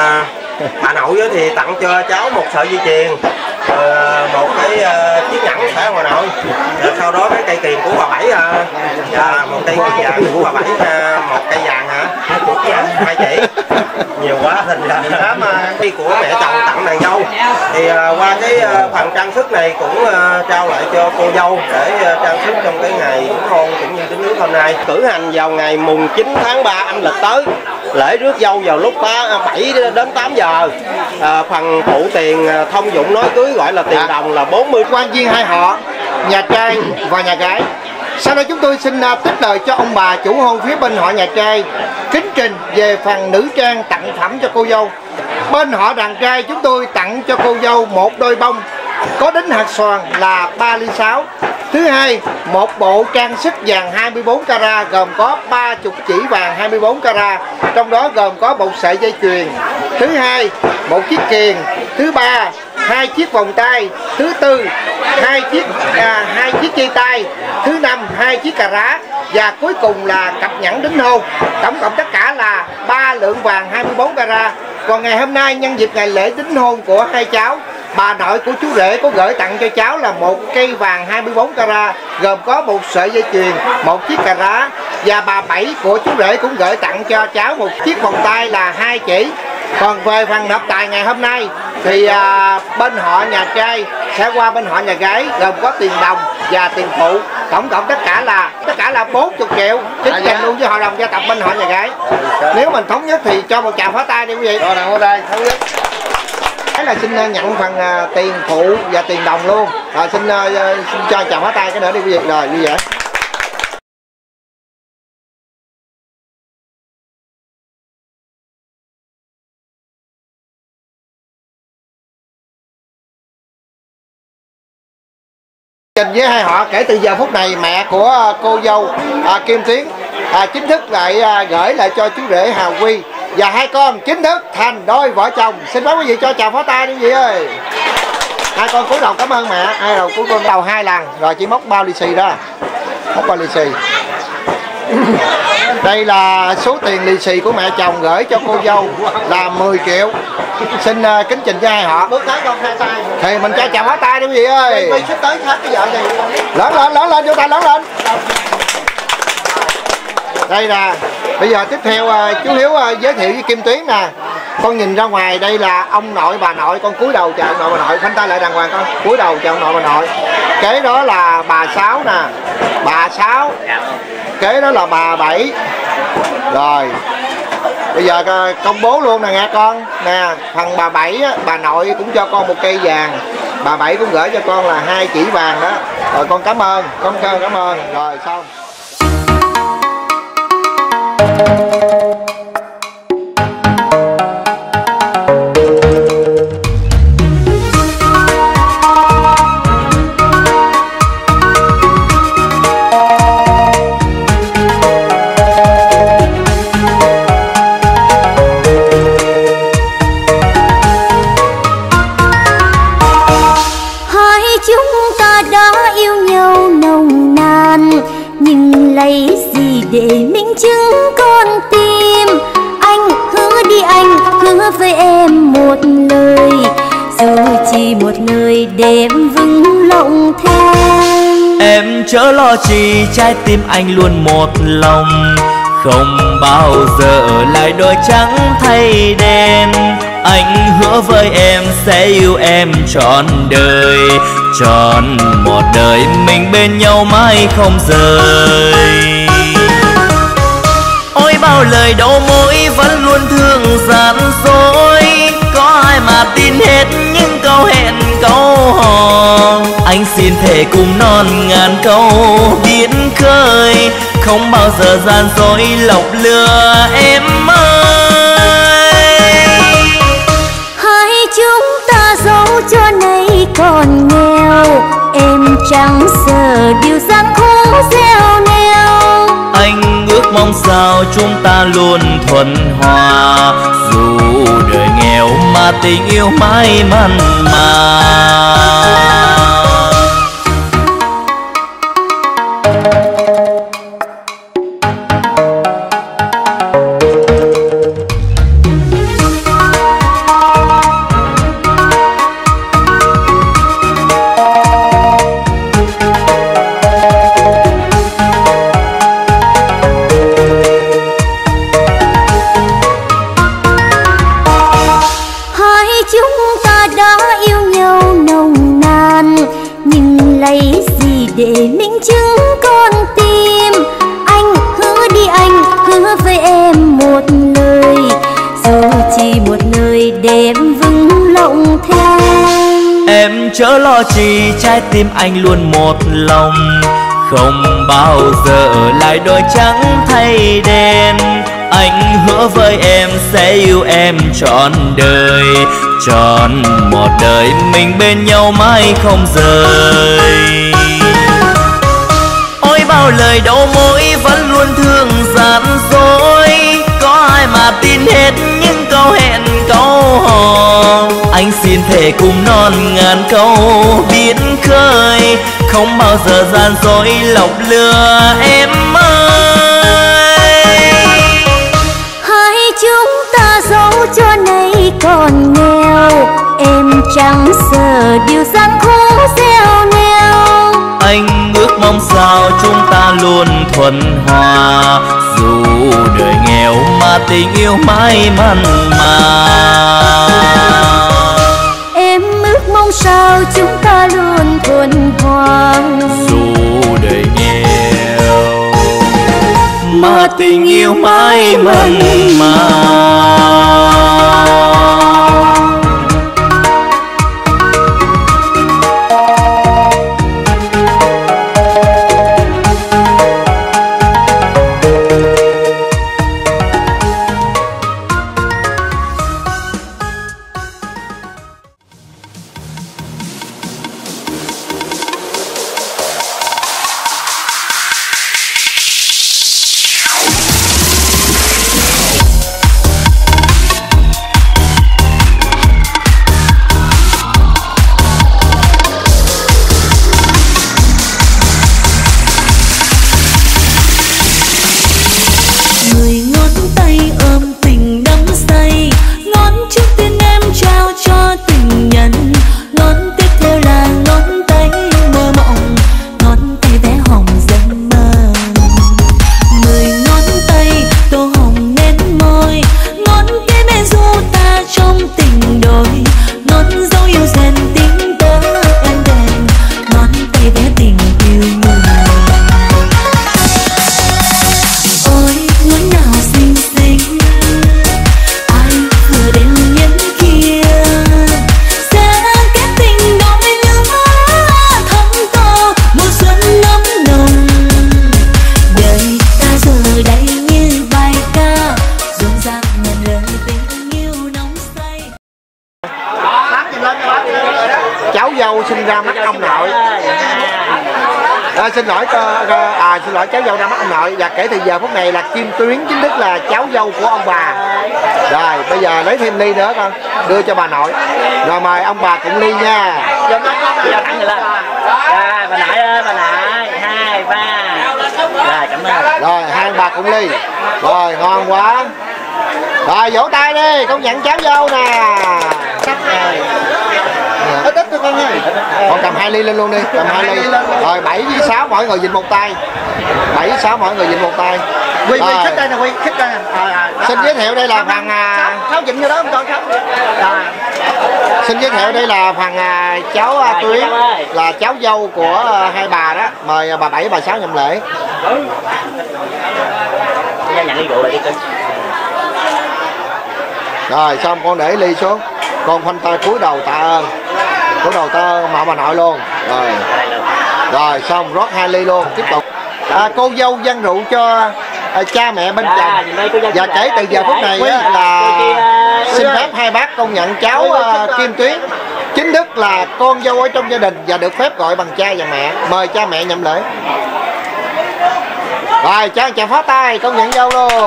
bà nội thì tặng cho cháu một sợi dây chuyền, uh, một cái uh, chiếc nhẫn phải không bà nội? Uh, sau đó cái cây kiềng của bà Bảy, uh, uh, một cây vàng của bà Bảy, uh, một cây vàng hả? Hai chỉ nhiều quá thành ra đám khi của mẹ chồng tặng nàng dâu. Thì uh, qua cái uh, phần trang sức này cũng uh, trao lại cho cô dâu để uh, trang sức trong cái ngày đính hôn cũng như đính ước hôm nay. Cử hành vào ngày mùng chín tháng ba âm lịch tới, lễ rước dâu vào lúc bảy đến tám giờ. Uh, phần phụ tiền uh, thông dụng nói cưới gọi là tiền à. đồng là bốn mươi. Quan viên hai họ, nhà trai và nhà gái. Sau đó chúng tôi xin uh, tiếp lời cho ông bà chủ hôn phía bên họ nhà trai kính trình về phần nữ trang tặng phẩm cho cô dâu. Bên họ đàn trai chúng tôi tặng cho cô dâu một đôi bông có đính hạt xoàn là ba ly sáu. Thứ hai, một bộ trang sức vàng hai mươi bốn carat gồm có ba mươi chỉ vàng hai mươi bốn carat, trong đó gồm có một sợi dây chuyền. Thứ hai, một chiếc kiềng. Thứ ba, hai chiếc vòng tay. Thứ tư, hai chiếc à, hai chiếc dây tay. Thứ năm, hai chiếc cà rá. Và cuối cùng là cặp nhẫn đính hôn. Tổng cộng tất cả là ba lượng vàng hai mươi bốn carat. Còn ngày hôm nay nhân dịp ngày lễ đính hôn của hai cháu, bà nội của chú rể có gửi tặng cho cháu là một cây vàng hai mươi bốn carat gồm có một sợi dây chuyền, một chiếc cà rá. Và bà Bảy của chú rể cũng gửi tặng cho cháu một chiếc vòng tay là hai chỉ. Còn về phần nộp tài ngày hôm nay thì à, bên họ nhà trai sẽ qua bên họ nhà gái gồm có tiền đồng và tiền phụ. Tổng cộng tất cả là tất cả là bốn mươi triệu, chính kèm luôn với hội đồng gia tập bên họ nhà gái. Nếu mình thống nhất thì cho một tràng pháo tay đi quý vị. Rồi nào đây thống nhất. Cái là xin nhận phần uh, tiền phụ và tiền đồng luôn. Rồi xin, uh, xin cho chào pháo tay cái nữa đi quý vị. Rồi vui vẻ. Trình với hai họ kể từ giờ phút này mẹ của cô dâu à, Kim Tuyến à, chính thức lại à, gửi lại cho chú rể Hào Quy và hai con chính thức thành đôi vợ chồng. Xin phép quý vị cho chào pháo tay đi quý vị ơi. Hai con cúi đầu cảm ơn mẹ. Hai đầu cúi con đầu hai lần rồi chỉ móc bao lì xì đó, móc bao lì xì. Đây là số tiền lì xì của mẹ chồng gửi cho cô dâu là mười triệu. Xin uh, kính trình cho hai họ. Bước tới con hai tay. Thì mình cho chào pháo tay đi quý vị ơi. Quay sắp tới hết cái vợ này. Lớn lên, lớn lên, vô tay lớn lên. Đây là bây giờ tiếp theo uh, chú Hiếu uh, giới thiệu với Kim Tuyến nè. Con nhìn ra ngoài đây là ông nội bà nội, con cúi đầu chào ông nội bà nội, khoanh tay lại đàng hoàng con, cúi đầu chào ông nội bà nội. Kế đó là bà Sáu nè, bà Sáu. Kế đó là bà Bảy. Rồi bây giờ công bố luôn nè nghe con. Nè, phần bà Bảy á, bà nội cũng cho con một cây vàng. Bà Bảy cũng gửi cho con là hai chỉ vàng đó. Rồi con cảm ơn, con cảm ơn. Rồi xong. minh chứng con tim. Anh hứa đi, anh hứa với em một lời, dù chỉ một lời để em vững lòng thêm. Em chớ lo chi, trái tim anh luôn một lòng, không bao giờ lại đổi trắng thay đen. Anh hứa với em sẽ yêu em trọn đời, trọn một đời mình bên nhau mãi không rời. Ôi bao lời đầu môi vẫn luôn thương gian dối, có ai mà tin hết những câu hẹn câu hò. Anh xin thề cùng non ngàn câu biển khơi, không bao giờ gian dối lọc lừa em ơi. Hai chúng ta dẫu cho nay còn nghèo, em chẳng sợ điều gian khổ gieo neo. Anh ước mong sao chúng ta luôn thuận hòa, dù đời nghèo mà tình yêu mãi mặn mà. để minh chứng con tim. Anh hứa đi, anh hứa với em một lời, dù chỉ một lời để em vững lòng thêm. Em chớ lo chi, trái tim anh luôn một lòng, không bao giờ lại đổi trắng thay đen. Anh hứa với em sẽ yêu em trọn đời, trọn một đời mình bên nhau mãi không rời. Ôi bao lời đầu môi vẫn luôn thương gian dối, có ai mà tin hết những câu hẹn câu hò. Anh xin thề cùng non ngàn câu biển khơi, không bao giờ gian dối lọc lừa em ơi. Hai chúng ta dẫu cho nay còn nghèo, em chẳng sợ điều gian khổ gieo neo. Anh ước mong sao chúng ta luôn thuận hòa, dù đời nghèo mà tình yêu mãi mặn mà. Em ước mong sao chúng ta luôn thuận hòa, dù đời nghèo mà tình yêu mãi mặn mà. Sinh ra mắt ông nội. À, xin lỗi à, xin lỗi cháu dâu ra mắt ông nội. Và kể từ giờ phút này là Kim Tuyến chính thức là cháu dâu của ông bà. Rồi bây giờ lấy thêm ly nữa con, đưa cho bà nội. Rồi mời ông bà cùng ly nha. Vô thẳng người lên. Rồi bà nội ơi, bà nội, hai ba. Rồi cảm ơn. Rồi hai bà cùng ly. Rồi ngon quá. Rồi vỗ tay đi, công nhận cháu dâu nè. Ít ít thôi con ơi. Con cầm hai ly lên luôn đi, cầm hai ly. Rồi bảy với sáu mỗi người dịnh một tay. bảy với sáu mỗi người dịnh một tay. Quy Quy khích đây nè, Quy khích đây nè. Xin giới thiệu đây là phần Sáu dịnh vô đó không con không? Xin giới thiệu đây là phần cháu Tuyến, là cháu dâu của hai bà đó. Mời bà Bảy, bà Sáu nhậm lễ. Nhận ly rượu lại đi con. Rồi xong con để ly xuống, con khoanh tay cúi đầu tạ ơn, cúi đầu tạ ơn mạo bà nội luôn. Rồi rồi xong rót hai ly luôn, tiếp tục. À, cô dâu dâng rượu cho à, cha mẹ bên chồng. Và kể từ giờ phút này á, là xin phép hai bác công nhận cháu uh, Kim Tuyến chính thức là con dâu ở trong gia đình và được phép gọi bằng cha và mẹ. Mời cha mẹ nhậm lễ. Rồi cho chàng pháo tay công nhận dâu luôn.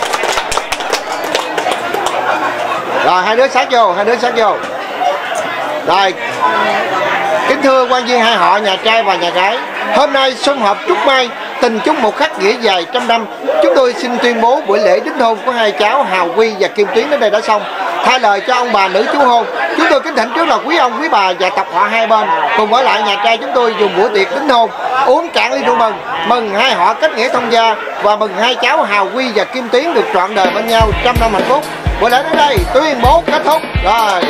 Rồi hai đứa sát vô, hai đứa sát vô. Rồi kính thưa quan viên hai họ nhà trai và nhà gái, hôm nay sum họp chúc may tình chúc một khắc nghĩa dài trăm năm, chúng tôi xin tuyên bố buổi lễ đính hôn của hai cháu Hào Quy và Kim Tuyến đến đây đã xong. Thay lời cho ông bà nữ chú hôn, chúng tôi kính thỉnh trước là quý ông quý bà và tập họ hai bên cùng ở lại nhà trai chúng tôi dùng buổi tiệc đính hôn, uống cạn ly rượu mừng, mừng hai họ kết nghĩa thông gia và mừng hai cháu Hào Quy và Kim Tuyến được trọn đời bên nhau trăm năm hạnh phúc. Buổi lễ đến đây tuyên bố kết thúc. Rồi.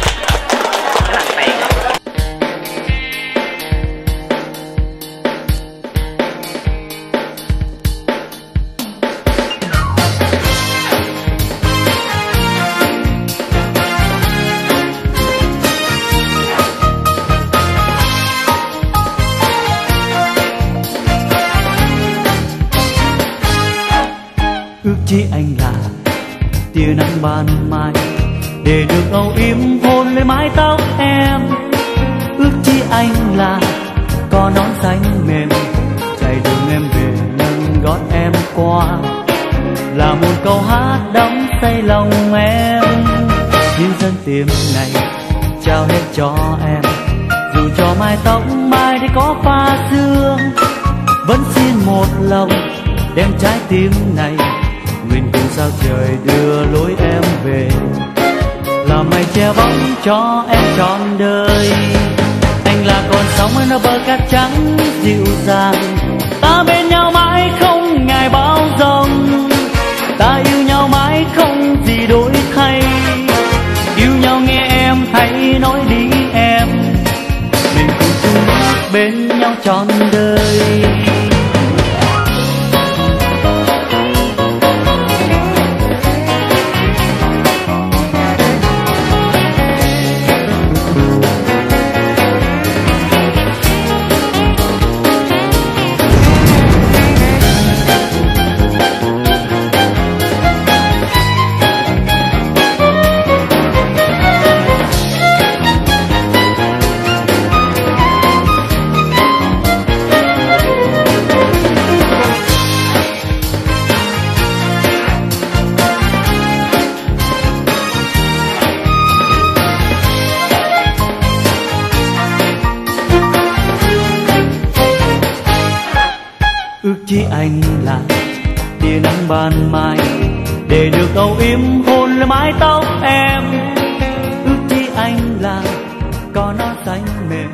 Ước chi anh là tia nắng ban mai, để được âu yếm hôn lên mái tóc em. Ước chi anh là có nón xanh mềm, chạy đường em về nâng gót em qua, là một câu hát đắm say lòng em. Những dân tìm này trao hết cho em, dù cho mái tóc mai đây có pha sương, vẫn xin một lòng đem trái tim này nguyện cùng sao trời đưa lối em về, là mây che bóng cho em trọn đời. Anh là con sóng ở bờ cát trắng dịu dàng, ta bên nhau mãi không ngại bão giông, ta yêu nhau mãi không gì đổi thay. Yêu nhau nghe em hãy nói đi em, mình cùng chung bên nhau trọn đời. Ước chi anh là tia nắng ban mai, để được âu yếm hôn lên mái tóc em. Ước chi anh là có nón xanh mềm.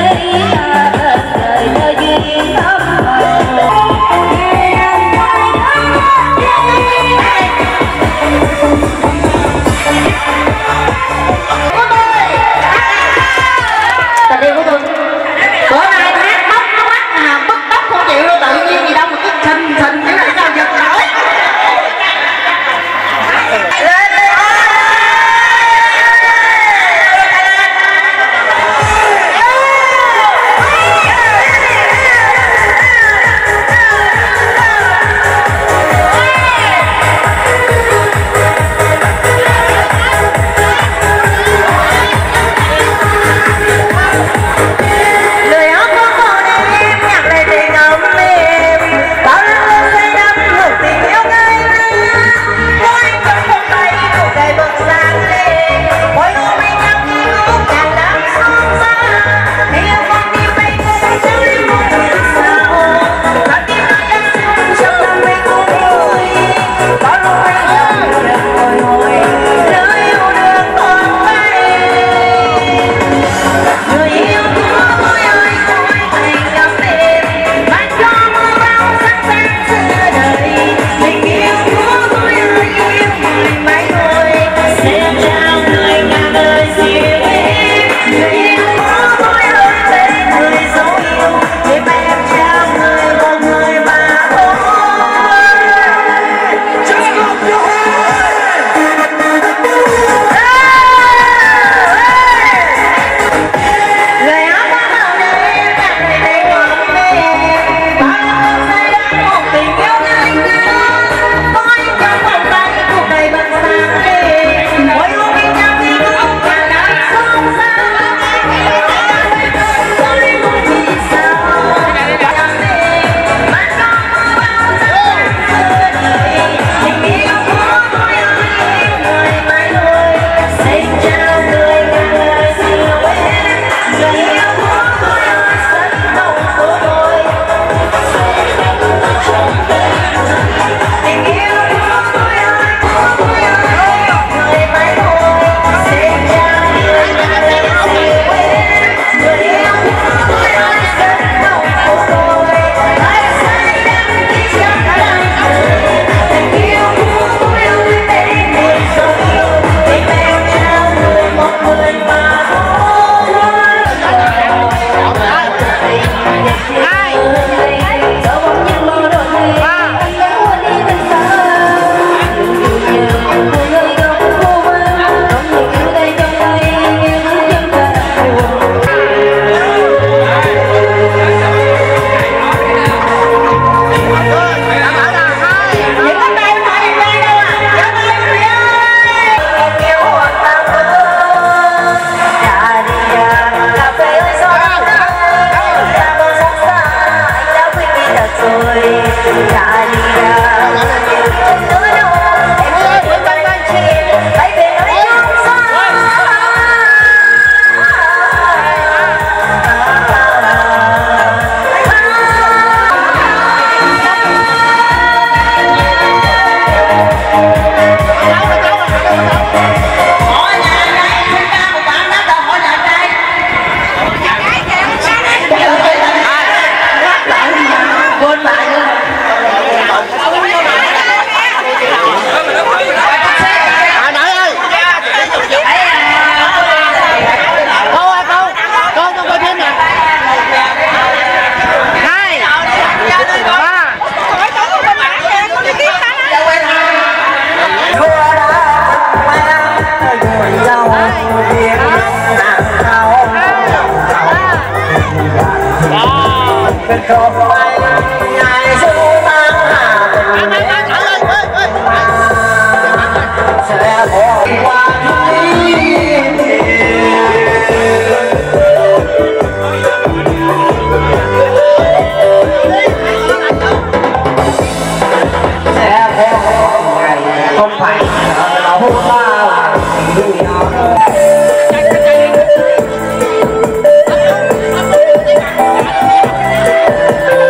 Hãy subscribe cho kênh Ghiền Mì Gõ để không bỏ lỡ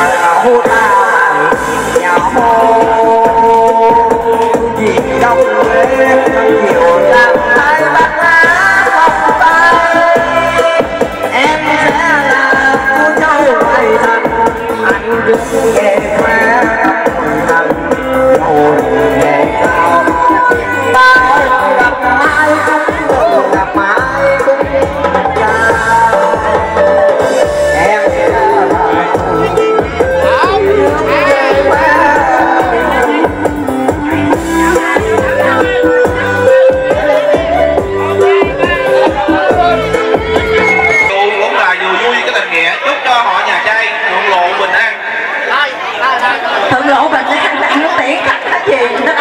hô ta nhà hô gì trong lễ chiều làm hai bát lá không tay em sẽ là cô cháu thầy thần anh đứng về khoe thần ngồi về cao bao gặp mãi cũng gặp mãi cũng chào em sẽ là cũng là vừa vui cái tình nghĩa, chúc cho họ nhà trai thuận lộ bình an. thuận lộ bình an, ăn tiễn khách cái gì đó.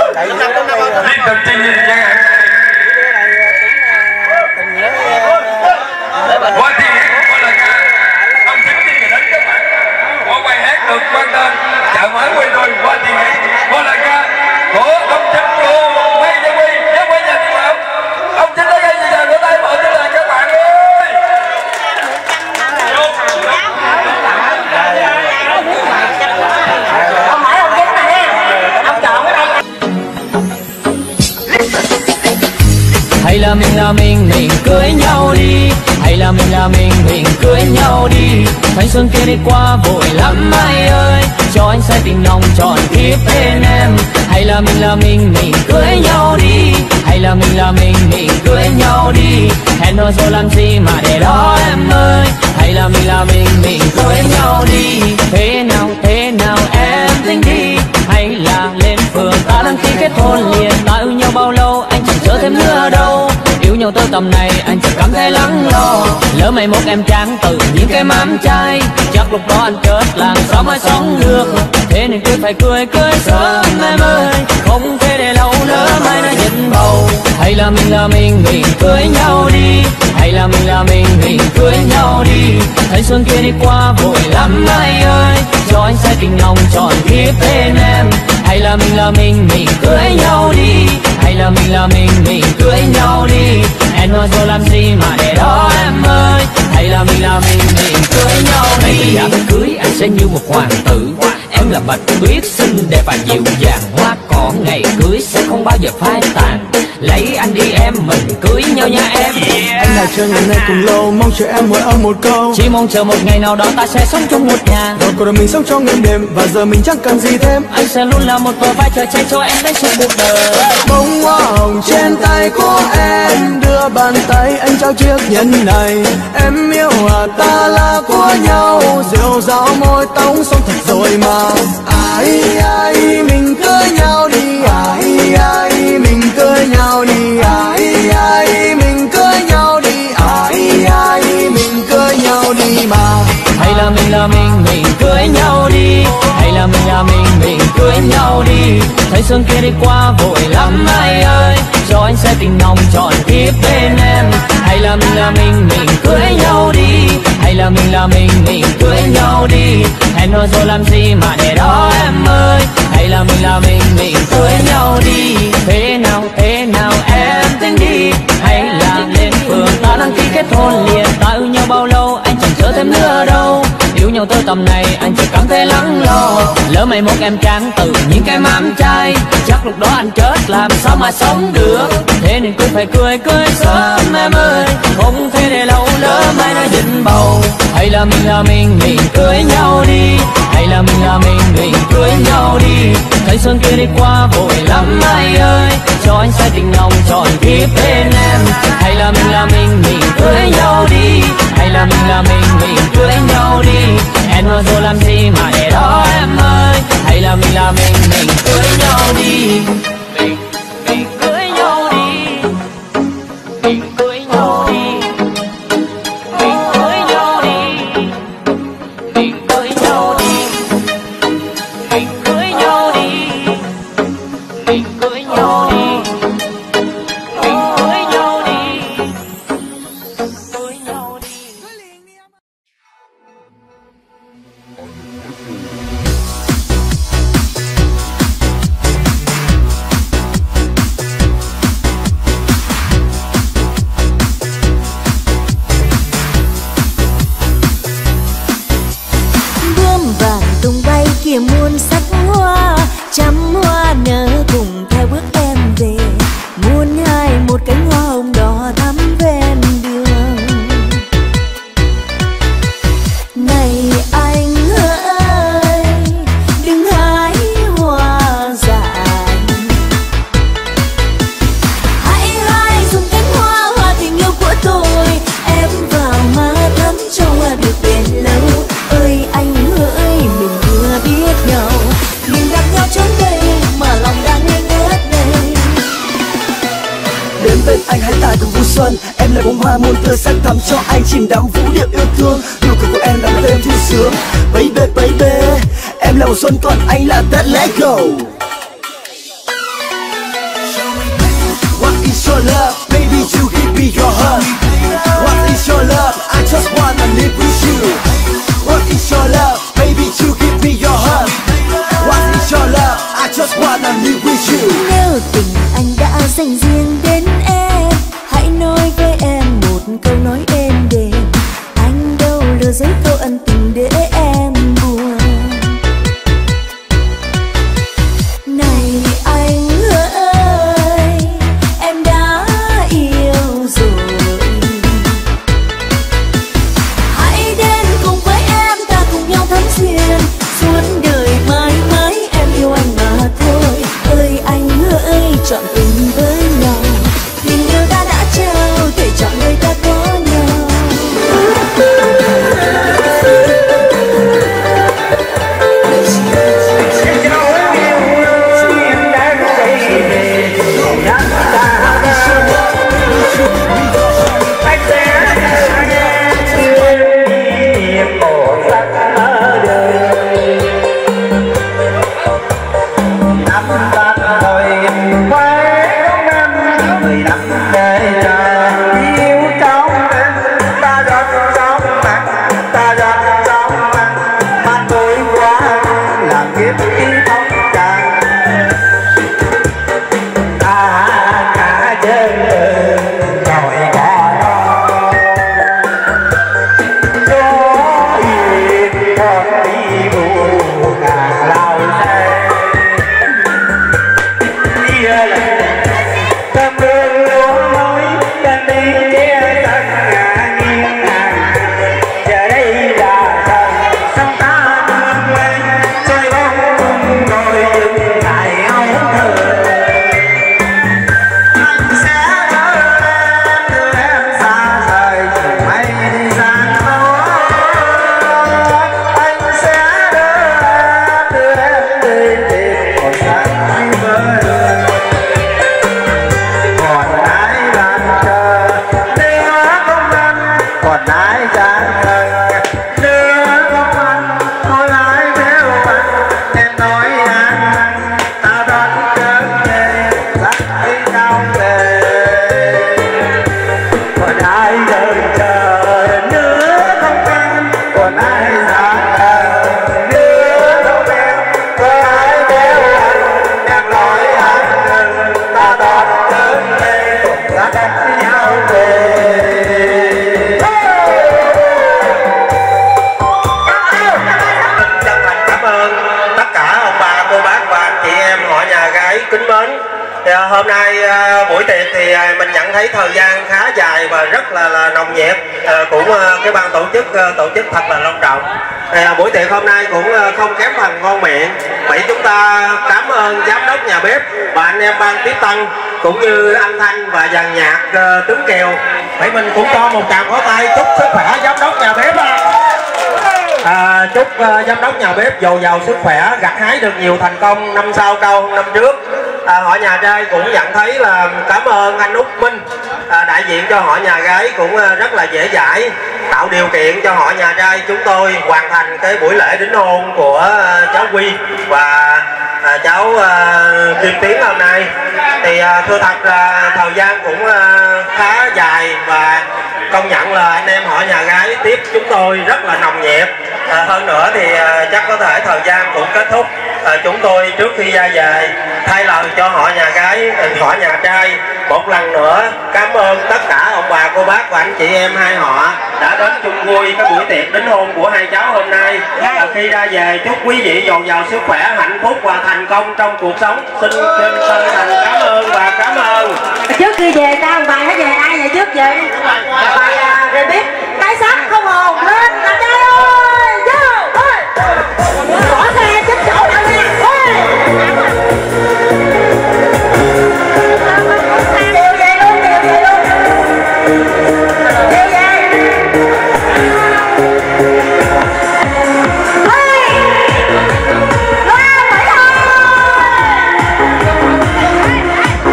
liên tục trình nhìn nha. Qua tiếng hát của lời ca ông chính đi đến các bạn. Qua bài hát được quan tên chợ mới quê tôi. Qua tiếng hát của lời ca của ông chính cô May Gia Huy với quê nhà tiền ông. Ông chính đã gây gì giờ bữa tay mở tiếng lời các bạn ơi. Không phải ông chính này ông chọn ở đây. Hay là mình là mình mình cưới nhau đi, hay là mình là mình mình cưới nhau đi. Thanh xuân kia đi qua vội lắm ai ơi, cho anh say tình nồng trọn kiếp bên em. Hay là mình là mình mình cưới nhau đi, hay là mình là mình mình cưới nhau đi. Hẹn hò rồi làm gì mà để đó em ơi, hay là mình là mình mình cưới nhau đi. Thế nào thế nào em tính đi, hay là lên phường ta đăng ký kết hôn liền. Ta yêu nhau bao lâu anh chẳng chờ thêm nữa đâu, yêu nhau tới tầm này anh chẳng cảm thấy lắng lo. Lỡ mày mốt em chán từ những cái mắm chay, chắc lúc đó anh chết làm sao mai sống được. Thế nên cứ phải cười cười sớm em ơi, không thể để lâu lỡ mai nó dịch bầu. Hay là mình là mình mình cưới nhau đi, hay là mình là mình mình cưới nhau đi. Thanh xuân kia đi qua vội lắm ai ơi, cho anh say tình nồng trọn kiếp bên em. Hay là mình là mình mình cưới nhau đi, hay là mình là mình mình cưới nhau đi. Em nói rồi làm gì mà để đó em ơi, hay là mình là mình mình cưới nhau đi. Ngày dạ cưới anh sẽ như một hoàng tử, em là bạch tuyết xinh đẹp và dịu dàng. Hoa cỏ ngày cưới sẽ không bao giờ phai tàn, lấy anh đi em mình cưới nhau nha em. Anh là chờ ngày nay cùng lâu, mong chờ em hỏi ông một câu. Chỉ mong chờ một ngày nào đó ta sẽ sống chung một nhà, rồi cuộc đời mình sống trong đêm đêm và giờ mình chẳng cần gì thêm. Anh sẽ luôn là một bờ vai chờ che cho em đến suốt cuộc đời. Bông hoa hồng trên tay của em, đưa bàn tay anh trao chiếc nhẫn này. Em yêu à ta là của nhau, rượu ráo môi tóc sống thật rồi mà. Ai ai mình cưới nhau đi, ai ai mình cưới nhau đi, ai ai mình cưới nhau đi, ai ai mình cưới nhau đi mà. Hay là mình là mình mình cưới nhau đi, hay là mình là mình mình cưới nhau đi. Thanh xuân kia đi qua vội lắm ai ơi, cho anh sẽ tình nồng trọn kiếp bên em. Hay là mình là mình mình cưới nhau đi, hay là mình là mình mình cưới nhau đi. Hẹn hò rồi làm gì mà để đó em ơi, hay là mình là mình mình cưới nhau đi. Thế nào thế nào em tính đi, hay là lên phường ta đăng ký kết hôn liền. Ta yêu nhau bao lâu anh chẳng chờ thêm nữa đâu, yêu nhau tới tầm này anh chỉ cảm thấy lắng lo. Lỡ mày mốt em chán từ những cái mắm chay, chắc lúc đó anh chết làm sao mà sống được. Thế nên cứ phải cười cười sớm em ơi, không thể để lâu lỡ mai nó dịch bầu. Hay là mình là mình mình cưới nhau đi, hay là mình là mình mình cưới nhau đi. Thanh xuân kia đi qua vội lắm ai ơi, cho anh say tình nồng trọn kiếp bên em. Hay là mình là mình mình cưới nhau đi, hay là mình là mình mình cưới nhau đi. Em nói rồi làm gì mà để đó em ơi, hay là mình là mình mình cưới nhau đi. Mình mình cưới nhau đi, mình cưới nhau đi, mình cưới nhau đi, mình cưới nhau đi, mình cưới nhau đi, mình cưới nhau đi, mình cưới nhau đi, cưới nhau đi. Kìa muôn sắc hoa, trăm hoa nở cùng theo bước em về. Muôn hai một cánh hoa hồng đỏ thắm ven đường. Này anh ơi, đừng hái hoa dại, hãy hái dùng cánh hoa, hoa tình yêu của tôi. Em vào má thắm cho hoa được bền lâu. Ơi anh ơi, mình vừa biết nhau, mình gặp nhau trong đây mà lòng đang ngây ngất đây. Đến bên anh hãy ta cùng vui xuân, em là bông hoa muôn tươi sắc thắm cho anh chìm đắm vũ điệu yêu thương. Nụ cười của em là một đêm vui sướng, baby baby. Em là mùa xuân còn anh là Tết, let go. your love? Baby, you give me your heart. What is your love? I just wanna live with you. What is your love? Baby, you give me your heart. What is your love? I just wanna live with you. Nếu tình anh đã dành riêng đến em, hãy nói với em một câu nói êm đềm. Anh đâu lừa dối câu ân tình để em buồn. Này anh ơi, em đã yêu rồi. Hãy đến cùng với em, ta cùng nhau thắm duyên suốt đời mãi mãi. Em yêu anh mà thôi. Ơi anh ơi, chọn tình với nhau. Tình yêu ta đã trao, thể chọn đời ta có nhau. Hôm nay buổi tiệc thì mình nhận thấy thời gian khá dài và rất là, là nồng nhiệt, cũng cái ban tổ chức tổ chức thật là long trọng. Buổi tiệc hôm nay cũng không kém phần ngon miệng. Vậy chúng ta cảm ơn giám đốc nhà bếp và anh em ban tiếp tân cũng như anh Thanh và dàn nhạc Tướng Kiều. Vậy mình cũng cho một tràng pháo tay chúc sức khỏe giám đốc nhà bếp. À, chúc uh, giám đốc nhà bếp dồi dào sức khỏe, gặt hái được nhiều thành công năm sau cao hơn năm trước. À, họ nhà trai cũng nhận thấy là cảm ơn anh Út Minh, à, đại diện cho họ nhà gái cũng uh, rất là dễ dãi, tạo điều kiện cho họ nhà trai chúng tôi hoàn thành cái buổi lễ đính hôn của uh, cháu Quy và uh, cháu uh, Kim Tiến hôm nay. Thì uh, thưa thật là thời gian cũng uh, khá dài và công nhận là anh em họ nhà gái tiếp chúng tôi rất là nồng nhiệt. À, hơn nữa thì à, chắc có thể thời gian cũng kết thúc. À, chúng tôi trước khi ra về thay lời cho họ nhà gái, họ nhà trai một lần nữa cảm ơn tất cả ông bà cô bác và anh chị em hai họ đã đến chung vui cái buổi tiệc đính hôn của hai cháu hôm nay. À, khi ra về chúc quý vị dồi dào sức khỏe, hạnh phúc và thành công trong cuộc sống. Xin chân thành cảm ơn và cảm ơn. Trước khi về ta bài nó về ai vậy trước về? Bài à, rồi biết cái sắc không hồn lên là trai ơi, vô ơi, bỏ xe chết chỗ nào nè, kêu về luôn, kêu về luôn, kêu về. Ôi, loa phải thôi.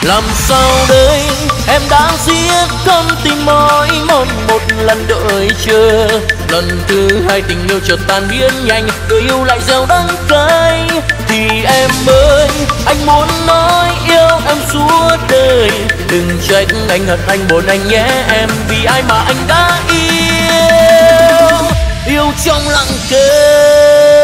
Làm sao đây em đã giết con tim mỗi một một lần đợi chờ. Lần thứ hai tình yêu chợt tan biến nhanh, người yêu lại gieo đắng cay. Thì em ơi, anh muốn nói yêu em suốt đời. Đừng trách anh hận anh buồn anh nhé em, vì ai mà anh đã yêu, yêu trong lặng kề.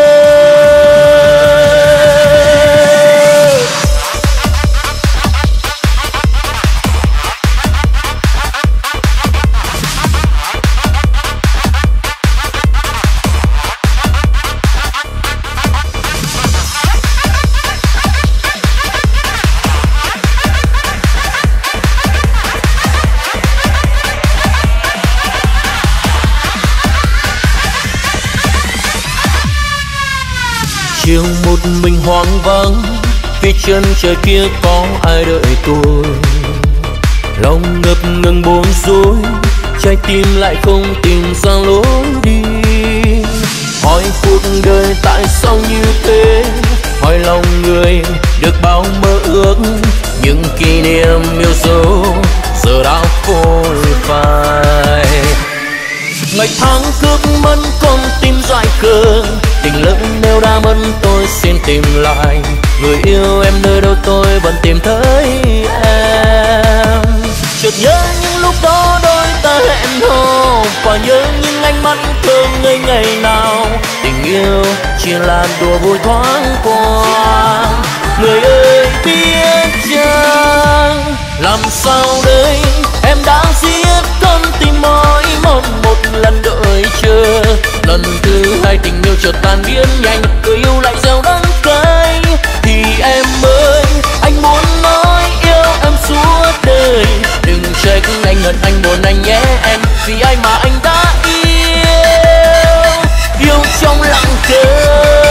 Chiều một mình hoang vắng, phía chân trời kia có ai đợi tôi. Lòng ngập ngừng bối rối, trái tim lại không tìm ra lối đi. Hỏi cuộc đời tại sao như thế, hỏi lòng người được bao mơ ước. Những kỷ niệm yêu dấu giờ đã phôi phai. Ngày tháng cướp mất con tim dại khờ, tình lỡ nếu đã mất tôi xin tìm lại. Người yêu em nơi đâu tôi vẫn tìm thấy em. Chợt nhớ những lúc đó đôi ta hẹn hò, và nhớ những ánh mắt thơ ngây ngày nào. Tình yêu chỉ là đùa vui thoáng qua. Người ơi biết chăng làm sao đây em đã giết con tim mỗi một một lần đợi chờ. Lần thứ hai tình yêu chợt tan biến nhanh, người yêu lại gieo đắng cay. Thì em ơi, anh muốn nói yêu em suốt đời. Đừng trách anh hận anh buồn anh nhé em, vì ai mà anh đã yêu, yêu trong lặng kề.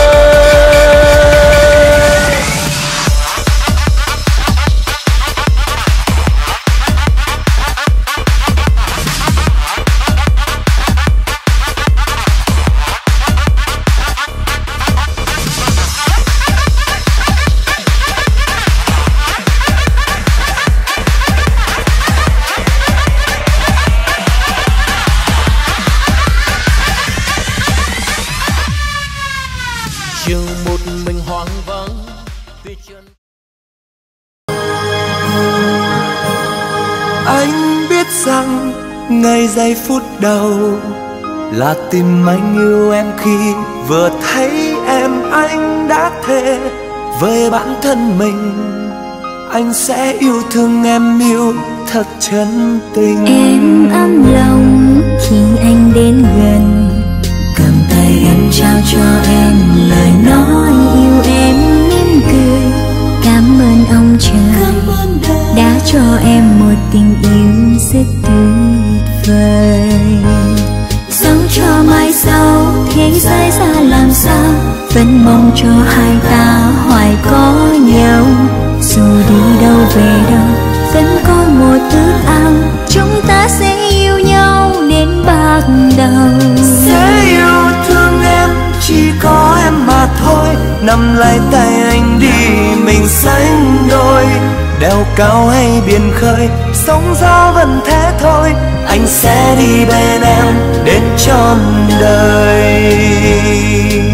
Anh biết rằng ngay giây phút đầu là tim anh yêu em khi vừa thấy em. Anh đã thề với bản thân mình anh sẽ yêu thương em, yêu thật chân tình. Em ấm lòng khi anh đến gần, cầm tay anh trao cho em lời nói yêu em mỉm cười. Cảm ơn ông trời đã cho em một tình yêu rất tuyệt vời. Sống cho mai sau thế giới ra làm sao, vẫn mong cho hai ta hoài có nhau. Dù đi đâu về đâu vẫn có một ước ao, chúng ta sẽ yêu nhau đến bạc đầu. Sẽ yêu thương em, chỉ có em mà thôi. Nắm lấy tay anh đi mình sánh đôi. Đèo cao hay biển khơi, sóng gió vẫn thế thôi. Anh sẽ đi bên em đến trọn đời.